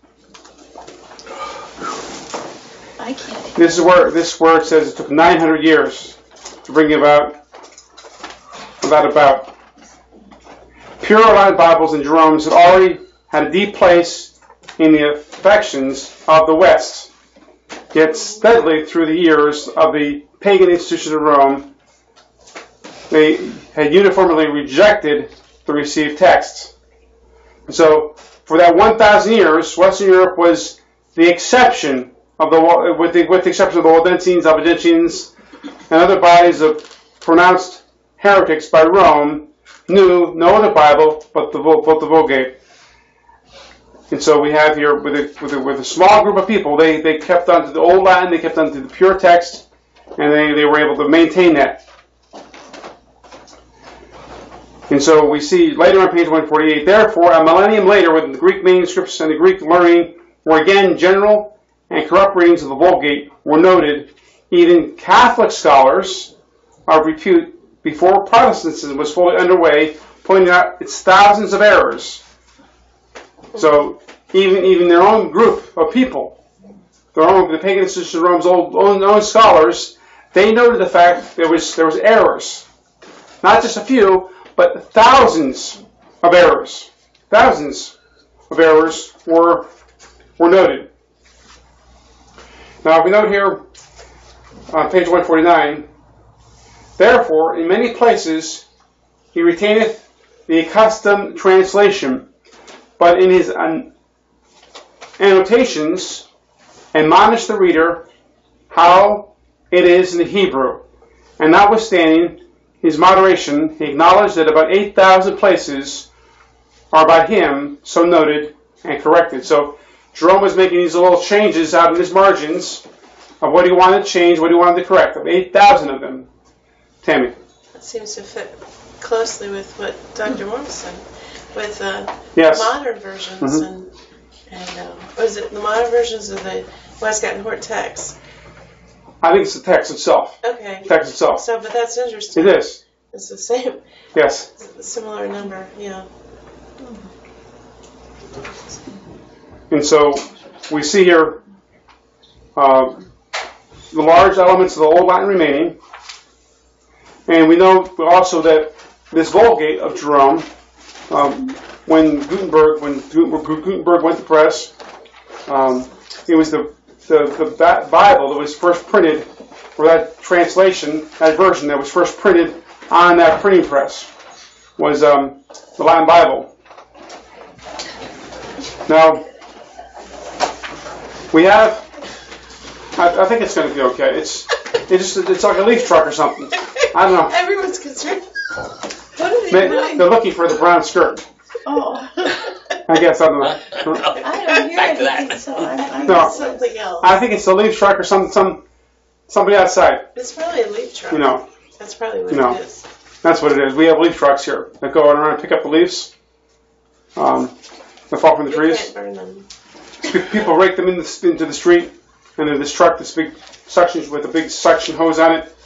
I can't. this word says it took 900 years to bring about. Pure Latin Bibles and Jerome's had already had a deep place in the affections of the West. Yet steadily through the years of the pagan institutions of Rome, they had uniformly rejected the received texts. And so, for that 1,000 years, Western Europe was the exception of with the exception of the Waldensians, Albigensians, and other bodies of pronounced heretics by Rome, knew no other Bible but the Vulgate. And so we have here with a small group of people, they kept on to the Old Latin, they kept on to the pure text, and they were able to maintain that. And so we see later on page 148, therefore, a millennium later, when the Greek manuscripts and the Greek learning were again general and corrupt readings of the Vulgate were noted, even Catholic scholars of repute before Protestantism was fully underway, pointing out its thousands of errors. So even their own group of people, the pagan institution of Rome's own scholars, they noted the fact there was errors, not just a few, but thousands of errors. Thousands of errors were noted. Now we note here on page 149, therefore, in many places he retaineth the accustomed translation, but in his annotations admonish the reader how it is in the Hebrew. And notwithstanding his moderation, he acknowledged that about 8,000 places are by him so noted and corrected. So Jerome was making these little changes out in his margins of what he wanted to change, what he wanted to correct. Of 8,000 of them. Tammy. That seems to fit closely with what Dr. Morris said, with Yes. modern versions and was it the modern versions of the Westcott and Hort text? I think it's the text itself. Okay. The text itself. So, but that's interesting. It is. It's the same, Yes. similar number, yeah. And so we see here the large elements of the Old Latin remaining. And we know also that this Vulgate of Jerome, when Gutenberg went to press, it was the Bible that was first printed, or that translation, that version that was first printed on that printing press, was the Latin Bible. Now, we have, I think it's going to be okay. It's like a leaf truck or something. I don't know. Everyone's concerned. What are they doing? They're looking for the brown skirt. Oh, I guess, I don't know. I don't hear Back to anything, that. so I'm No. Something else. I think it's a leaf truck or somebody outside. It's probably a leaf truck. You know, That's probably what No. it is. that's what it is. We have leaf trucks here that go around and pick up the leaves that fall from the You trees. can't burn them. People rake them into the street, and then this truck, this big suction with a big suction hose on it,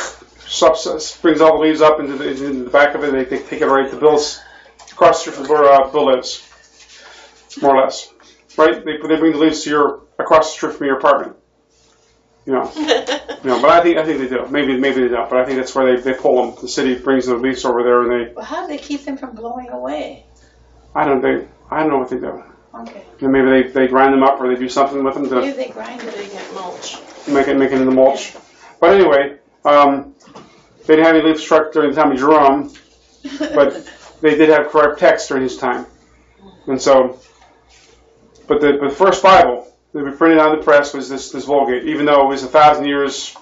brings all the leaves up into the back of it. They take it right to Bill's across the street from where Bill lives, more or less. Right? They bring the leaves to across the street from your apartment. You know, but I think they do. Maybe they don't. But I think that's where they pull them. The city brings the leaves over there, and they. Well, how do they keep them from blowing away? I don't know what they do. Okay. And maybe they grind them up, or they do something with them Maybe to they grind it. They get mulch. make it into mulch. But anyway, they didn't have any leaf truck during the time of Jerome, but they did have correct text during his time. And so, but the first Bible that we printed on the press was this Vulgate, even though it was 1,000 years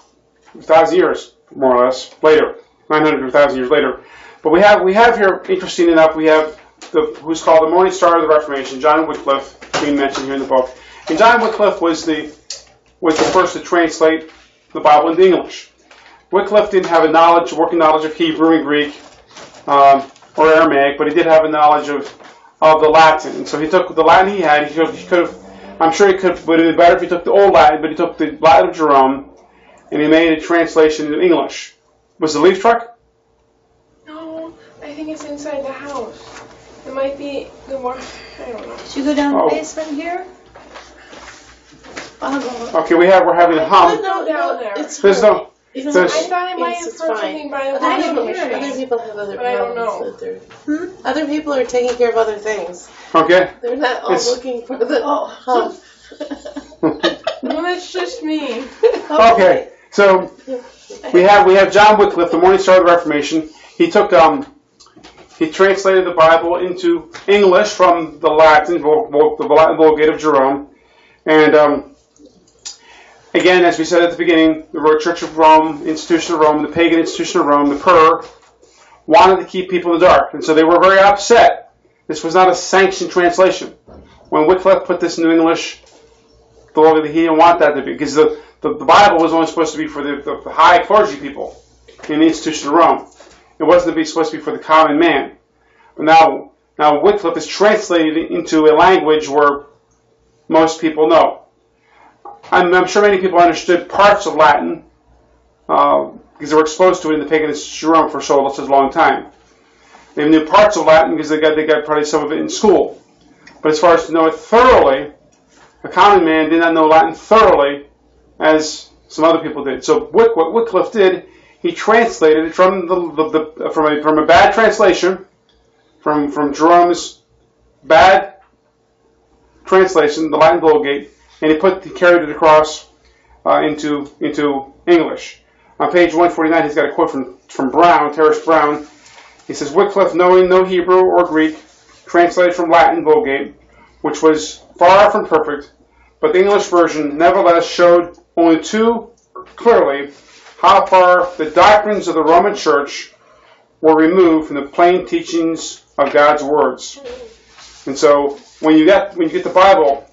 more or less later, 900 to 1,000 years later. But we have here, interesting enough, we have who's called the Morning Star of the Reformation, John Wycliffe, being mentioned here in the book. And John Wycliffe was the first to translate the Bible into English. Wycliffe didn't have a working knowledge of Hebrew and Greek or Aramaic, but he did have a knowledge of the Latin. And so he took the Latin he had. He could have, I'm sure he could have, would have been better if he took the Old Latin, but he took the Latin of Jerome and he made a translation into English. Was it a leaf truck? No, I think it's inside the house. It might be the one. I don't know. Did you go down the basement here? I'll go. Okay, we're having a hum. No, down there. It's There's no. I There's, thought I might have It's heard fine. something by the I didn't washing hear machine. Other people have other But I don't problems know. that they're. Other people are taking care of other things. okay. They're not all It's- looking for the Oh. No, that's just me. Okay. So we have John Wycliffe, the Morning Star of the Reformation. He took he translated the Bible into English from the Latin Vulgate of Jerome, and again, as we said at the beginning, the Church of Rome, Institution of Rome, the pagan institution of Rome, the PER, wanted to keep people in the dark, and so they were very upset. This was not a sanctioned translation. When Wycliffe put this into English, he didn't want that to be, because the Bible was only supposed to be for the high clergy people in the institution of Rome. It wasn't supposed to be for the common man. But now Wycliffe is translated into a language where most people know. I'm sure many people understood parts of Latin because they were exposed to it in the pagan institution of Rome for such a long time. They knew parts of Latin because they got probably some of it in school. But as far as to know it thoroughly, a common man did not know Latin thoroughly as some other people did. So what Wycliffe did, he translated it from a bad translation, from Jerome's bad translation, the Latin Vulgate, and he carried it across into English. On page 149, he's got a quote from Brown, Terence Brown. He says, Wycliffe, knowing no Hebrew or Greek, translated from Latin Vulgate, which was far from perfect, but the English version nevertheless showed only too clearly how far the doctrines of the Roman Church were removed from the plain teachings of God's words. And so, when you get the Bible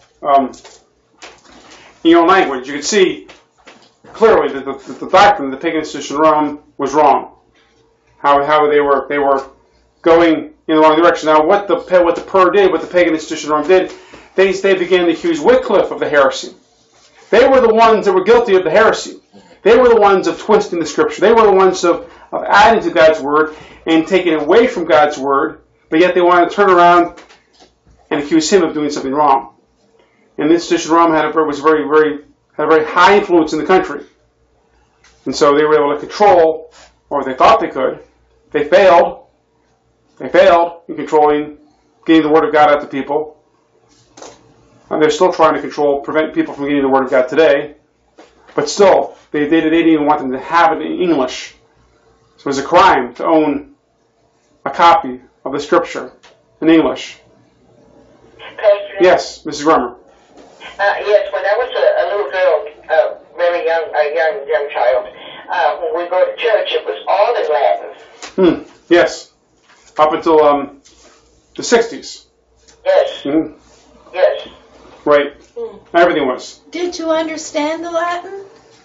in your language, you can see clearly that the doctrine of the pagan institution of Rome was wrong. How they were going in the wrong direction. Now, what the pagan institution of Rome did, they began to accuse Wycliffe of the heresy. They were the ones that were guilty of the heresy. They were the ones of twisting the Scripture. They were the ones of adding to God's Word and taking away from God's Word, but yet they wanted to turn around and accuse him of doing something wrong. And this institution of Rome had a very high influence in the country. And so they were able to control, or they thought they could. They failed. They failed in controlling, getting the Word of God out to people. And they're still trying to prevent people from getting the Word of God today. But still, they didn't even want them to have it in English. So it was a crime to own a copy of the Scripture in English. Pastor? Yes, Mrs. Grummer. Yes, when I was a little girl, very young child, when we go to church, it was all in Latin. Yes. Up until the 60s. Yes. Yes. Right. Everything was. Did you understand the Latin?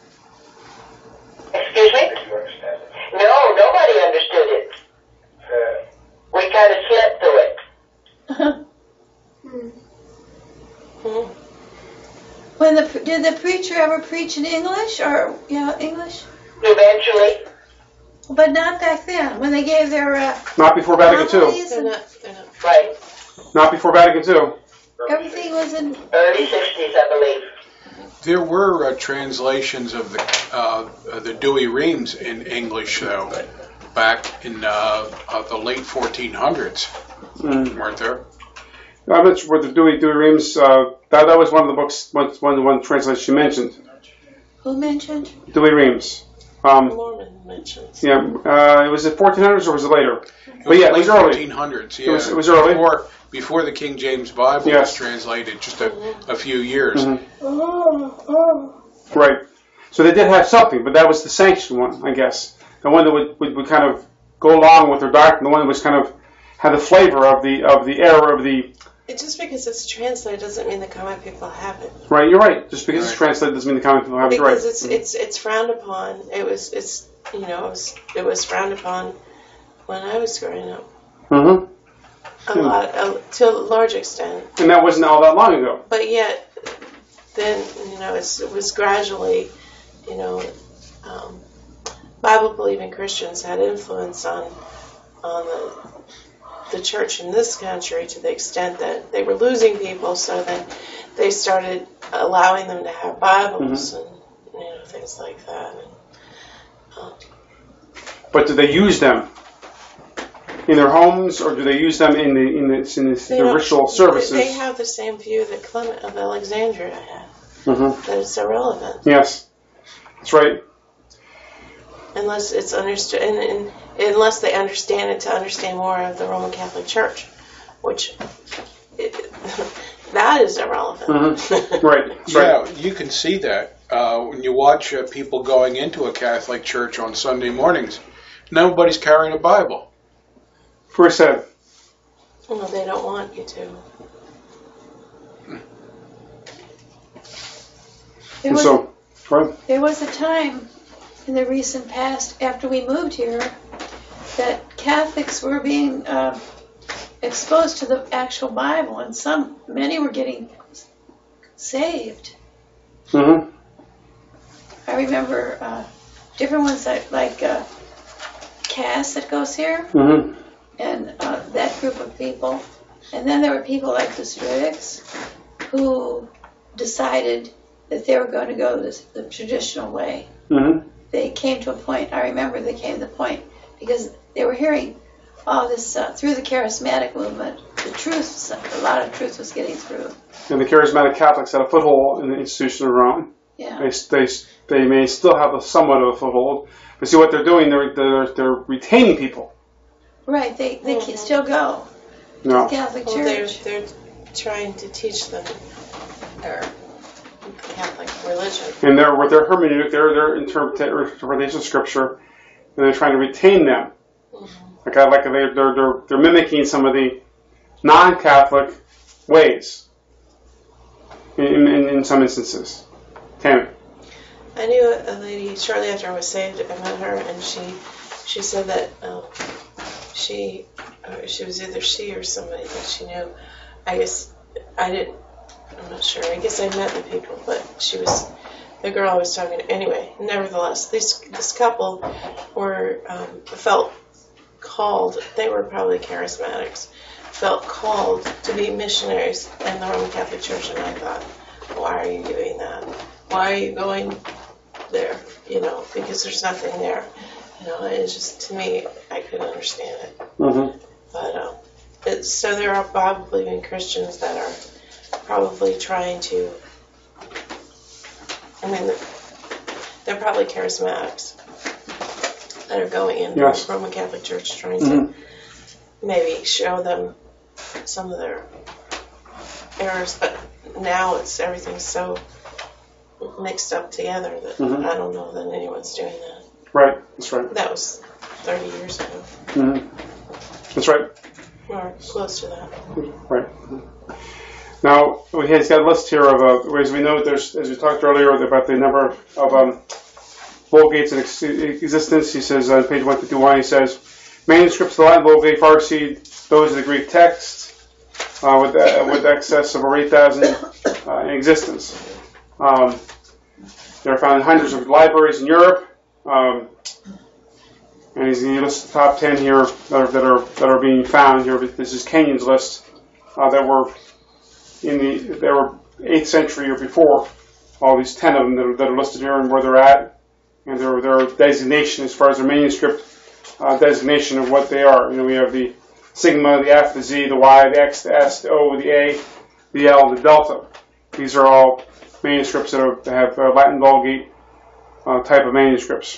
Excuse me? Did you understand it? No, nobody understood it. We kind of slept through it. Did the preacher ever preach in English or English? Eventually. But not back then when they gave their Not before Vatican II. homilies They're and not. Right. Not before Vatican II. everything was in. Early 60s, I believe. There were translations of the Dewey Reams in English, though, back in the late 1400s, weren't there? I'm not sure what the Dewey Reams. That was one of the books, one translation you mentioned. Who mentioned? Dewey Reams. Mormon mentions. Yeah, it was the 1400s or was it later? But yeah, it was late early. 1400s. Yeah, It was early. Before the King James Bible Yes. was translated, just a few years. Right. So they did have something, but that was the sanctioned one, I guess. The one that would kind of go along with their doctrine. The one that was kind of had the flavor of the error of the. Just because it's translated doesn't mean the common people have it. Right, you're right. Just because it's Right. translated doesn't mean the common people have it. Right. Because it's frowned upon. It was frowned upon when I was growing up. Mm-hmm. To a large extent. And that wasn't all that long ago. But yet, then, it was gradually, Bible-believing Christians had influence on the church in this country to the extent that they were losing people, so then they started allowing them to have Bibles and things like that. But do they use them in their homes, or do they use them in the ritual services? They have the same view that Clement of Alexandria had, that it's irrelevant. Yes, that's right. Unless it's understood, and unless they understand it to understand more of the Roman Catholic Church, which that is irrelevant. Right. That's right. Yeah, you can see that when you watch people going into a Catholic church on Sunday mornings. Nobody's carrying a Bible. Very sad. Well, they don't want you to. There was a time in the recent past, after we moved here, that Catholics were being exposed to the actual Bible, and many were getting saved. Mm-hmm. I remember different ones like Cass that goes here, and that group of people. And then there were people like the Stridics who decided that they were going to go the traditional way. Mm-hmm. They came to a point, I remember they came to the point, because they were hearing all this through the charismatic movement, a lot of truth was getting through. And the charismatic Catholics had a foothold in the institution of Rome. Yeah. They may still have somewhat of a foothold, but see what they're doing. They're retaining people. Right. They can still go to No. the Catholic Well, Church. they're trying to teach them their Catholic religion. And with their hermeneutic, their interpretation of Scripture, and they're trying to retain them. Like they're mimicking some of the non-Catholic ways in some instances. Tammy. I knew a lady shortly after I was saved. I met her, and she said that she was either she or somebody that she knew. I guess I didn't. I'm not sure. I guess I met the people, but she was the girl I was talking to. Anyway, nevertheless, this couple felt called. They were probably charismatics. Felt called to be missionaries in the Roman Catholic Church, and I thought, why are you doing that? Why are you going there? Because there's nothing there. It's just, to me, I couldn't understand it. Mm-hmm. But so there are probably been Christians that are probably trying to. They're probably charismatics that are going in the Roman Catholic Church trying to maybe show them some of their errors, but now everything's so mixed up together that I don't know that anyone's doing that. Right, that's right. That was 30 years ago. Mm-hmm. That's right. Or close to that. Right. Now, he's got a list here of ways we know there's, as we talked earlier about the number of Vulgates in existence. He says on page 151, he says, manuscripts of the Latin Vulgate far exceed those of the Greek text, with excess of over 8,000 in existence. They're found in hundreds of libraries in Europe, and he lists the top 10 here that are being found here. This is Kenyon's list that were 8th century or before. All these 10 of them that are listed here and where they're at, and their designation as far as their manuscript designation of what they are. We have the sigma, the F, the Z, the Y, the X, the S, the O, the A, the L, the delta. These are all manuscripts that have Latin Vulgate type of manuscripts.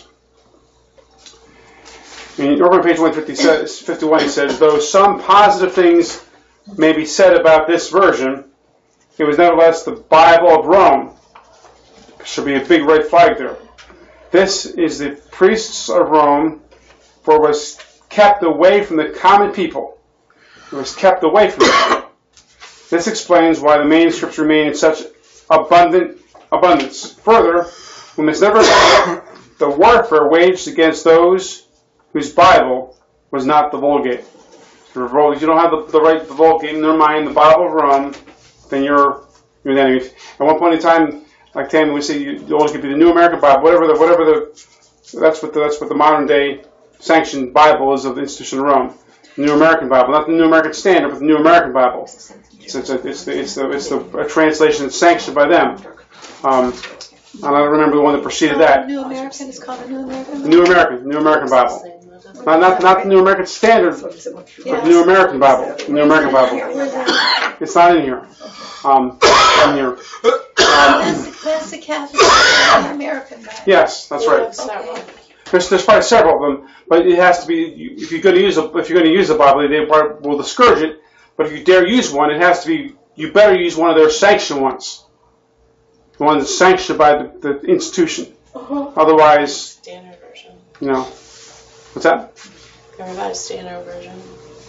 Over on page 151, he says, though some positive things may be said about this version, it was nevertheless the Bible of Rome. Should be a big red flag there. This is the priests of Rome, for it was kept away from the common people. It was kept away from them. This explains why the manuscripts remain in such abundance. Further, we must never forget the warfare waged against those whose Bible was not the Vulgate. If you don't have the Vulgate in their mind, the Bible of Rome, then you're an enemy. At one point in time, like Tammy would say, you always could be the New American Bible, that's what the modern day sanctioned Bible is of the institution of Rome. The New American Bible, not the New American Standard, but the New American Bible. It's a translation that's sanctioned by them. I don't remember the one that preceded that. New American is called the New American. New American Bible. Not the New American Standard, but the New American Bible. The New American Bible. It's not in here. In here. That's the Catholic American Bible. Yes, that's right. Okay. There's probably several of them, but it has to be. If you're going to use the Bible, they will discourage it. But if you dare use one, it has to be. You better use one of their sanctioned ones, the one that's sanctioned by the institution. Otherwise, Standard version. What's that? The Revised Standard version.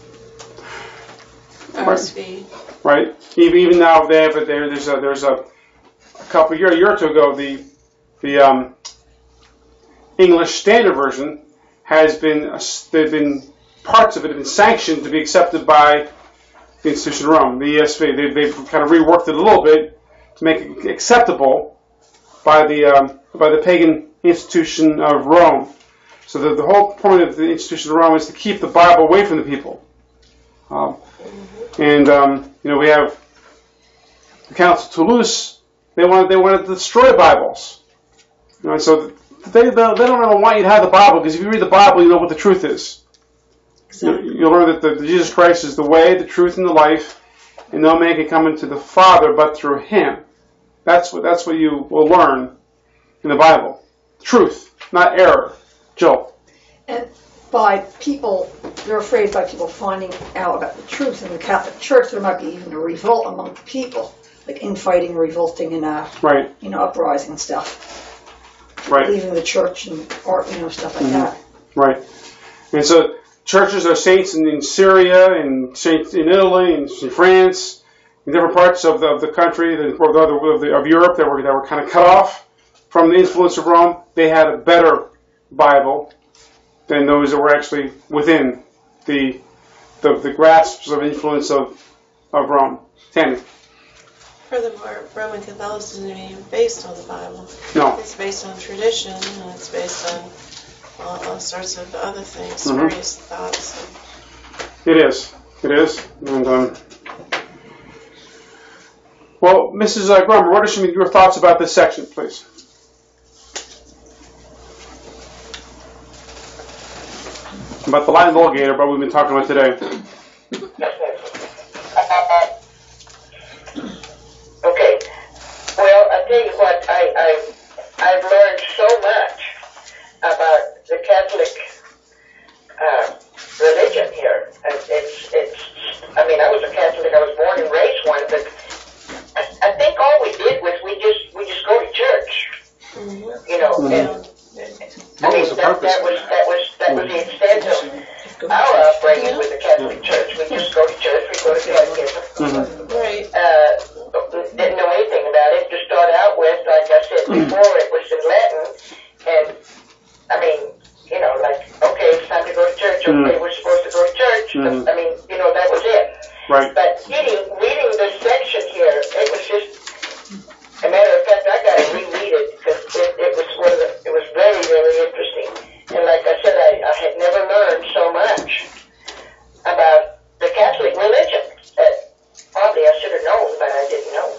RSV. Right. Even now they have it there. There's a couple a year or two ago the English Standard Version has been parts of it have been sanctioned to be accepted by the institution of Rome, the ESV. They've kind of reworked it a little bit to make it acceptable by the pagan institution of Rome. So the whole point of the institution of Rome is to keep the Bible away from the people. We have the Council of Toulouse. They wanted to destroy Bibles. So they don't ever want you to have the Bible, because if you read the Bible, you know what the truth is. Exactly. You'll learn that Jesus Christ is the way, the truth, and the life, and no man can come into the Father but through Him. That's what you will learn in the Bible. Truth, not error. Jill. And by people, they're afraid by people finding out about the truth in the Catholic Church, there might be even a revolt among the people, like infighting, revolting, and right. Uprising and stuff. Right. Leaving the church and stuff like that. Right. And so churches are saints in Syria, and saints in Italy, and in France, in different parts of the country, of Europe that were kind of cut off from the influence of Rome. They had a better Bible than those that were actually within the grasps of influence of Rome. Tammy. Furthermore, Roman Catholicism isn't even based on the Bible. No. It's based on tradition, and it's based on all sorts of other things, Mm-hmm. various thoughts. It is. And well, Mrs. Grummer, what are some of your thoughts about this section, please? About the Latin Vulgate, about what we've been talking about today. Okay. Well, I tell you what, I've learned so much about the Catholic religion here. I mean, I was a Catholic. I was born and raised one, but I think all we did was we just go to church. And What was the purpose that of was that? the extent of our upbringing with the Catholic Church. We just go to church. We go to catechism. Right. Didn't know anything about it. To start out with, like I said before, it was in Latin, and I mean, like, okay, it's time to go to church. Okay, we're supposed to go to church. I mean, that was it. Right. But reading this section here, it was just, a matter of fact, I got to reread it because it was very, very interesting. And like I said, I had never learned so much about the Catholic religion that probably I should have known, but I didn't know.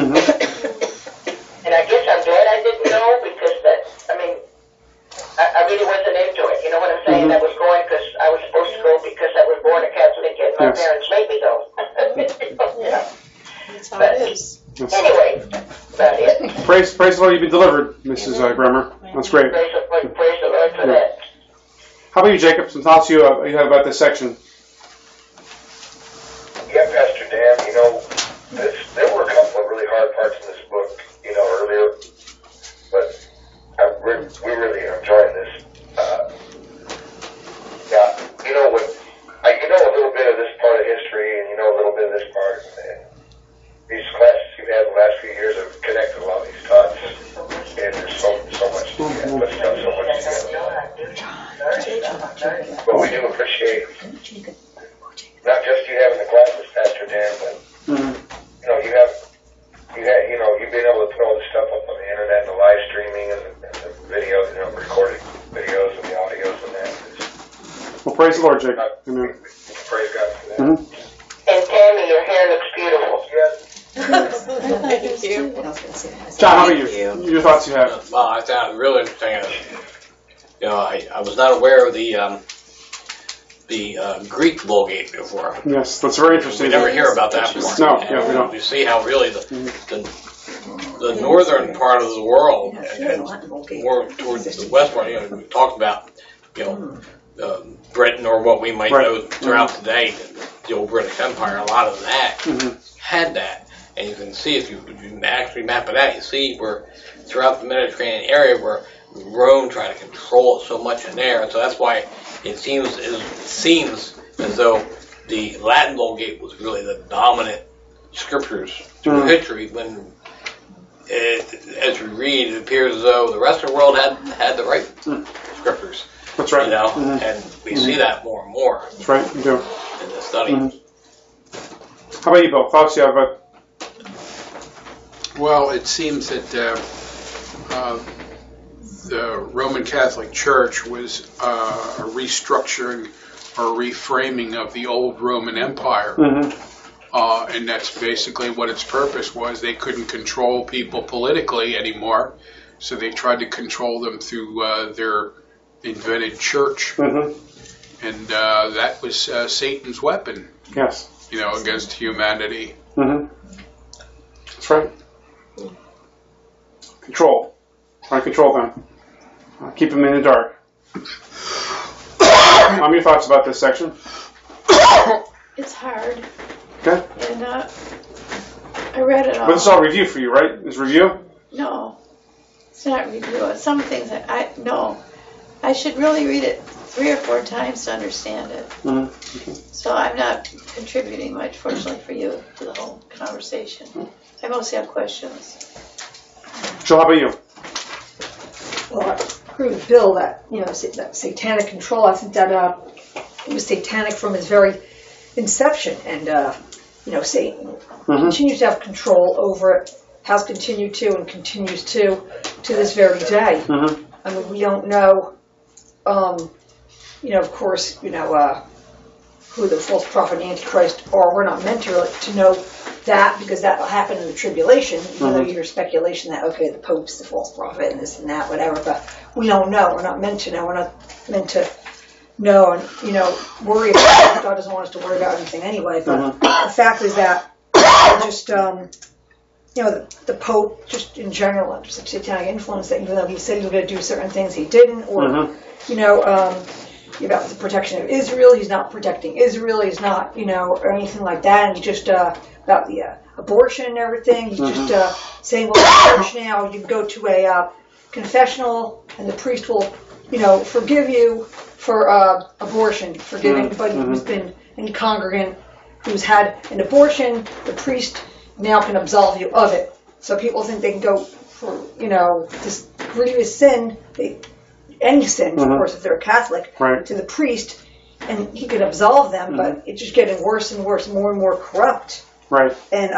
And I guess I'm glad I didn't know because I really wasn't into it. You know what I'm saying? I was going because I was supposed to go because I was born a Catholic and my parents made me go. That's how it is. Anyway, that's it. Praise the Lord, you've been delivered, Mrs. Grummer. That's great. Praise the Lord for that. How about you, Jacob? Some thoughts you have about this section? Yeah, Pastor Dan, there were a couple of really hard parts in this book, earlier, but we really are enjoying this. When a little bit of this part of history, and a little bit of this part, and these classes you've had the last few years have connected a lot of these dots, and there's so much to get, but so much together. But we do appreciate not just you having the classes, Pastor Dan, but you've been able to put all this stuff up on the internet, and the live streaming, and the videos, recorded videos and the audios and that. Well, praise the Lord, Jacob. Amen. Praise God for that. And Tammy, your hair looks beautiful. Thank you. John, how about you? Your thoughts you have? Well, I found it really interesting. I was not aware of the Greek Vulgate before. Yes, that's very interesting. We never hear about that before. No, and we don't. You see how really the northern part of the world and more towards the west part, we talked about, Britain, or what we might know throughout today, the old British Empire. A lot of that had that. And you can see, if you actually map it out, you see where throughout the Mediterranean area where Rome tried to control so much in there. And so that's why it seems as though the Latin Vulgate was really the dominant scriptures through history. When, as we read, it appears as though the rest of the world had the right scriptures. That's right. And we see that more and more. That's right, we do. In the study. How about you, Bill? Thoughts you have about? Well, it seems that the Roman Catholic Church was a restructuring or reframing of the old Roman Empire. And that's basically what its purpose was. They couldn't control people politically anymore, so they tried to control them through their invented church. And that was Satan's weapon, Yes. against humanity. Mm-hmm. That's right. Control. Try to control them. Keep them in the dark. Your thoughts about this section? It's hard, Okay. and I read it all. But this is all review for you, right? It's review? No, it's not review. Some things that I should really read it 3 or 4 times to understand it. Mm-hmm. So I'm not contributing much, fortunately for you, to the whole conversation. I mostly have questions. Jill, how about you? Well, I agree with Bill that, that satanic control, I think that it was satanic from its very inception. And, Satan continues to have control over it, has continued to and continues to this very day. Mm-hmm. I mean, we don't know, of course, who the false prophet and Antichrist are. We're not meant to know that, because that will happen in the tribulation, even though you hear speculation that, okay, the Pope's the false prophet and this and that, whatever, but we don't know. We're not meant to know. We're not meant to know and, worry about it. God doesn't want us to worry about anything anyway, but the fact is that just, the Pope, just in general, just a satanic influence, that even though he said he was going to do certain things, he didn't, or, about the protection of Israel, he's not protecting Israel, he's not, or anything like that, and he's just, about the abortion and everything, he's just saying, well, in church now, you go to a confessional, and the priest will, forgive you for abortion, forgive anybody who's been any congregant who's had an abortion, the priest now can absolve you of it. So people think they can go for, this grievous sin, any sin, of course, if they're a Catholic, to the priest, and he can absolve them, but it's just getting worse and worse, more and more corrupt. Right. And,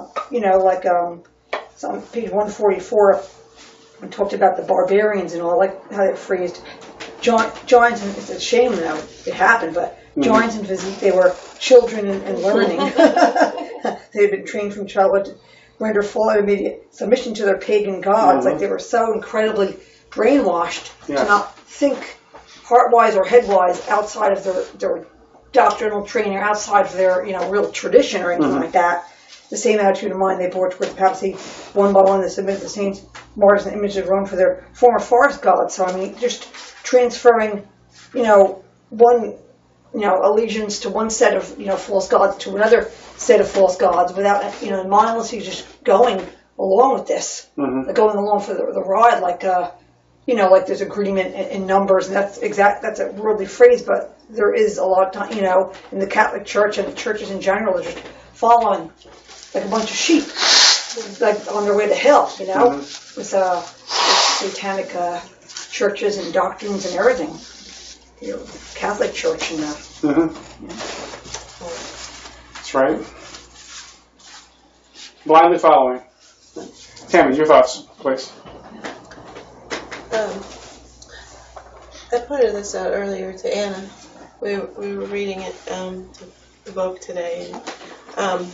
so on page 144, we talked about the barbarians and all, like how they're phrased. Giants, and it's a shame though, it happened, but giants in physique, they were children and learning. They had been trained from childhood to render full and immediate submission to their pagan gods. Like they were so incredibly brainwashed to not think heart-wise or head-wise outside of their doctrinal training, or outside of their real tradition or anything like that. The same attitude of mind they bore towards the papacy. One by one they submitted the saints, martyrs, and images of Rome for their former forest gods. So I mean, just transferring, one, allegiance to one set of, false gods to another set of false gods without, mindlessly just going along with this, like going along for the ride, like, like there's agreement in numbers, and that's a worldly phrase, but there is a lot of time, in the Catholic Church and the churches in general, they're just following like a bunch of sheep, like on their way to hell, with satanic churches and doctrines and everything. Catholic Church and That's right. Blindly following. Tammy, your thoughts, please. I pointed this out earlier to Anna. We were reading it, the book today. And,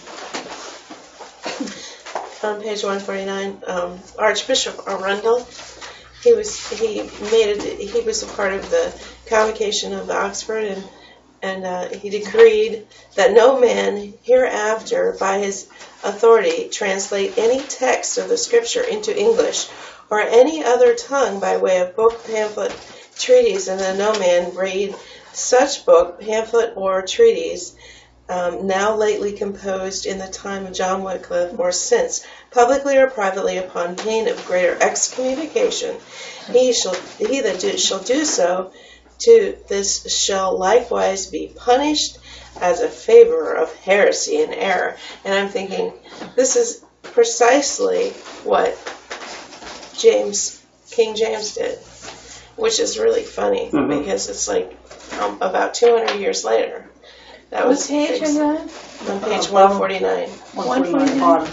on page 149, Archbishop Arundel, he was a part of the Convocation of Oxford, and he decreed that no man hereafter, by his authority, translate any text of the Scripture into English or any other tongue by way of book, pamphlet, treatise, and that no man read such book, pamphlet, or treatise, now lately composed in the time of John Wycliffe or since, publicly or privately, upon pain of greater excommunication. He that shall do so, to this shall likewise be punished as a favorer of heresy and error. And I'm thinking, this is precisely what King James did, which is really funny, because it's like about 200 years later. That was page on that? On page 149. 149.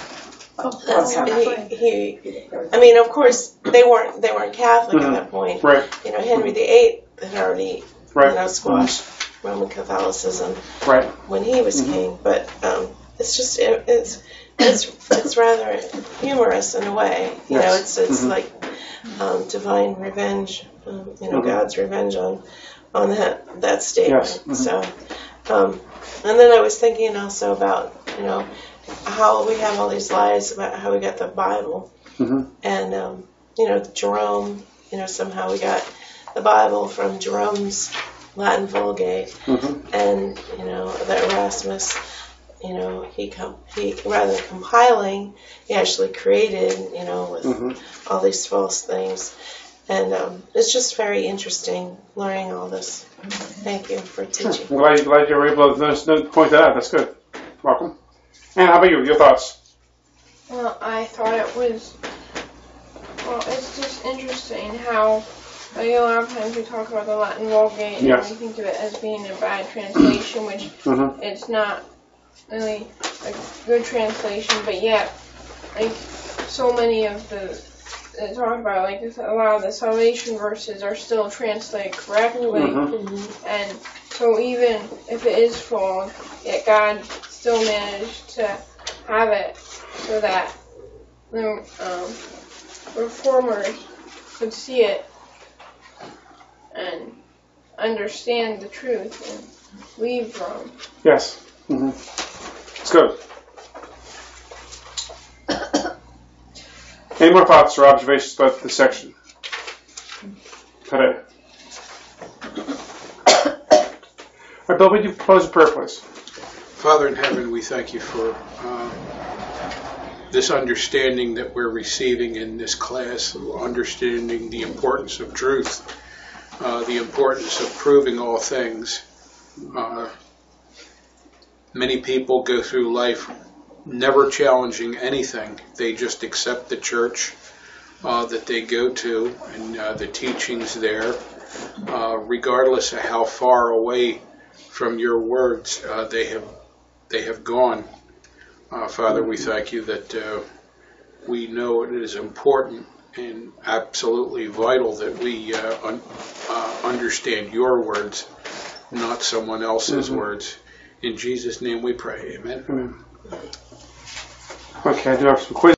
I mean, of course, they weren't Catholic at that point. Right. Henry VIII had already squashed Roman Catholicism when he was king. But it's just it's rather humorous in a way. It's like divine revenge. God's revenge on on that statement. Yes. Mm-hmm. So, and then I was thinking also about, you know, how we have all these lies about how we got the Bible. Mm-hmm. And, you know, Jerome, you know, somehow we got the Bible from Jerome's Latin Vulgate. Mm-hmm. And, you know, that Erasmus, you know, he rather than compiling, he actually created, you know, with Mm-hmm. all these false things. And it's just very interesting learning all this. Thank you for teaching. I'm glad you were able to point that out. That's good. Welcome. And how about you? Your thoughts? Well, I thought it was, well, it's just interesting how, like, a lot of times we talk about the Latin Vulgate Yes. and we think of it as being a bad translation, which Mm-hmm. it's not really a good translation, but yet, like, so many of the talk about, like, a lot of the salvation verses are still translated correctly, Mm-hmm. and so even if it is flawed, yet God still managed to have it so that the reformers could see it and understand the truth and leave Rome. Yes. Mm-hmm. It's good. Any more thoughts or observations about this section today? All right, Bill, would you close the prayer, please? Father in heaven, we thank you for this understanding that we're receiving in this class, understanding the importance of truth, the importance of proving all things. Many people go through life never challenging anything. They just accept the church that they go to and the teachings there, regardless of how far away from your words they have gone. Father, we thank you that we know it is important and absolutely vital that we understand your words, not someone else's words. In Jesus' name we pray. Amen. Amen. Okay, I do have some quiz.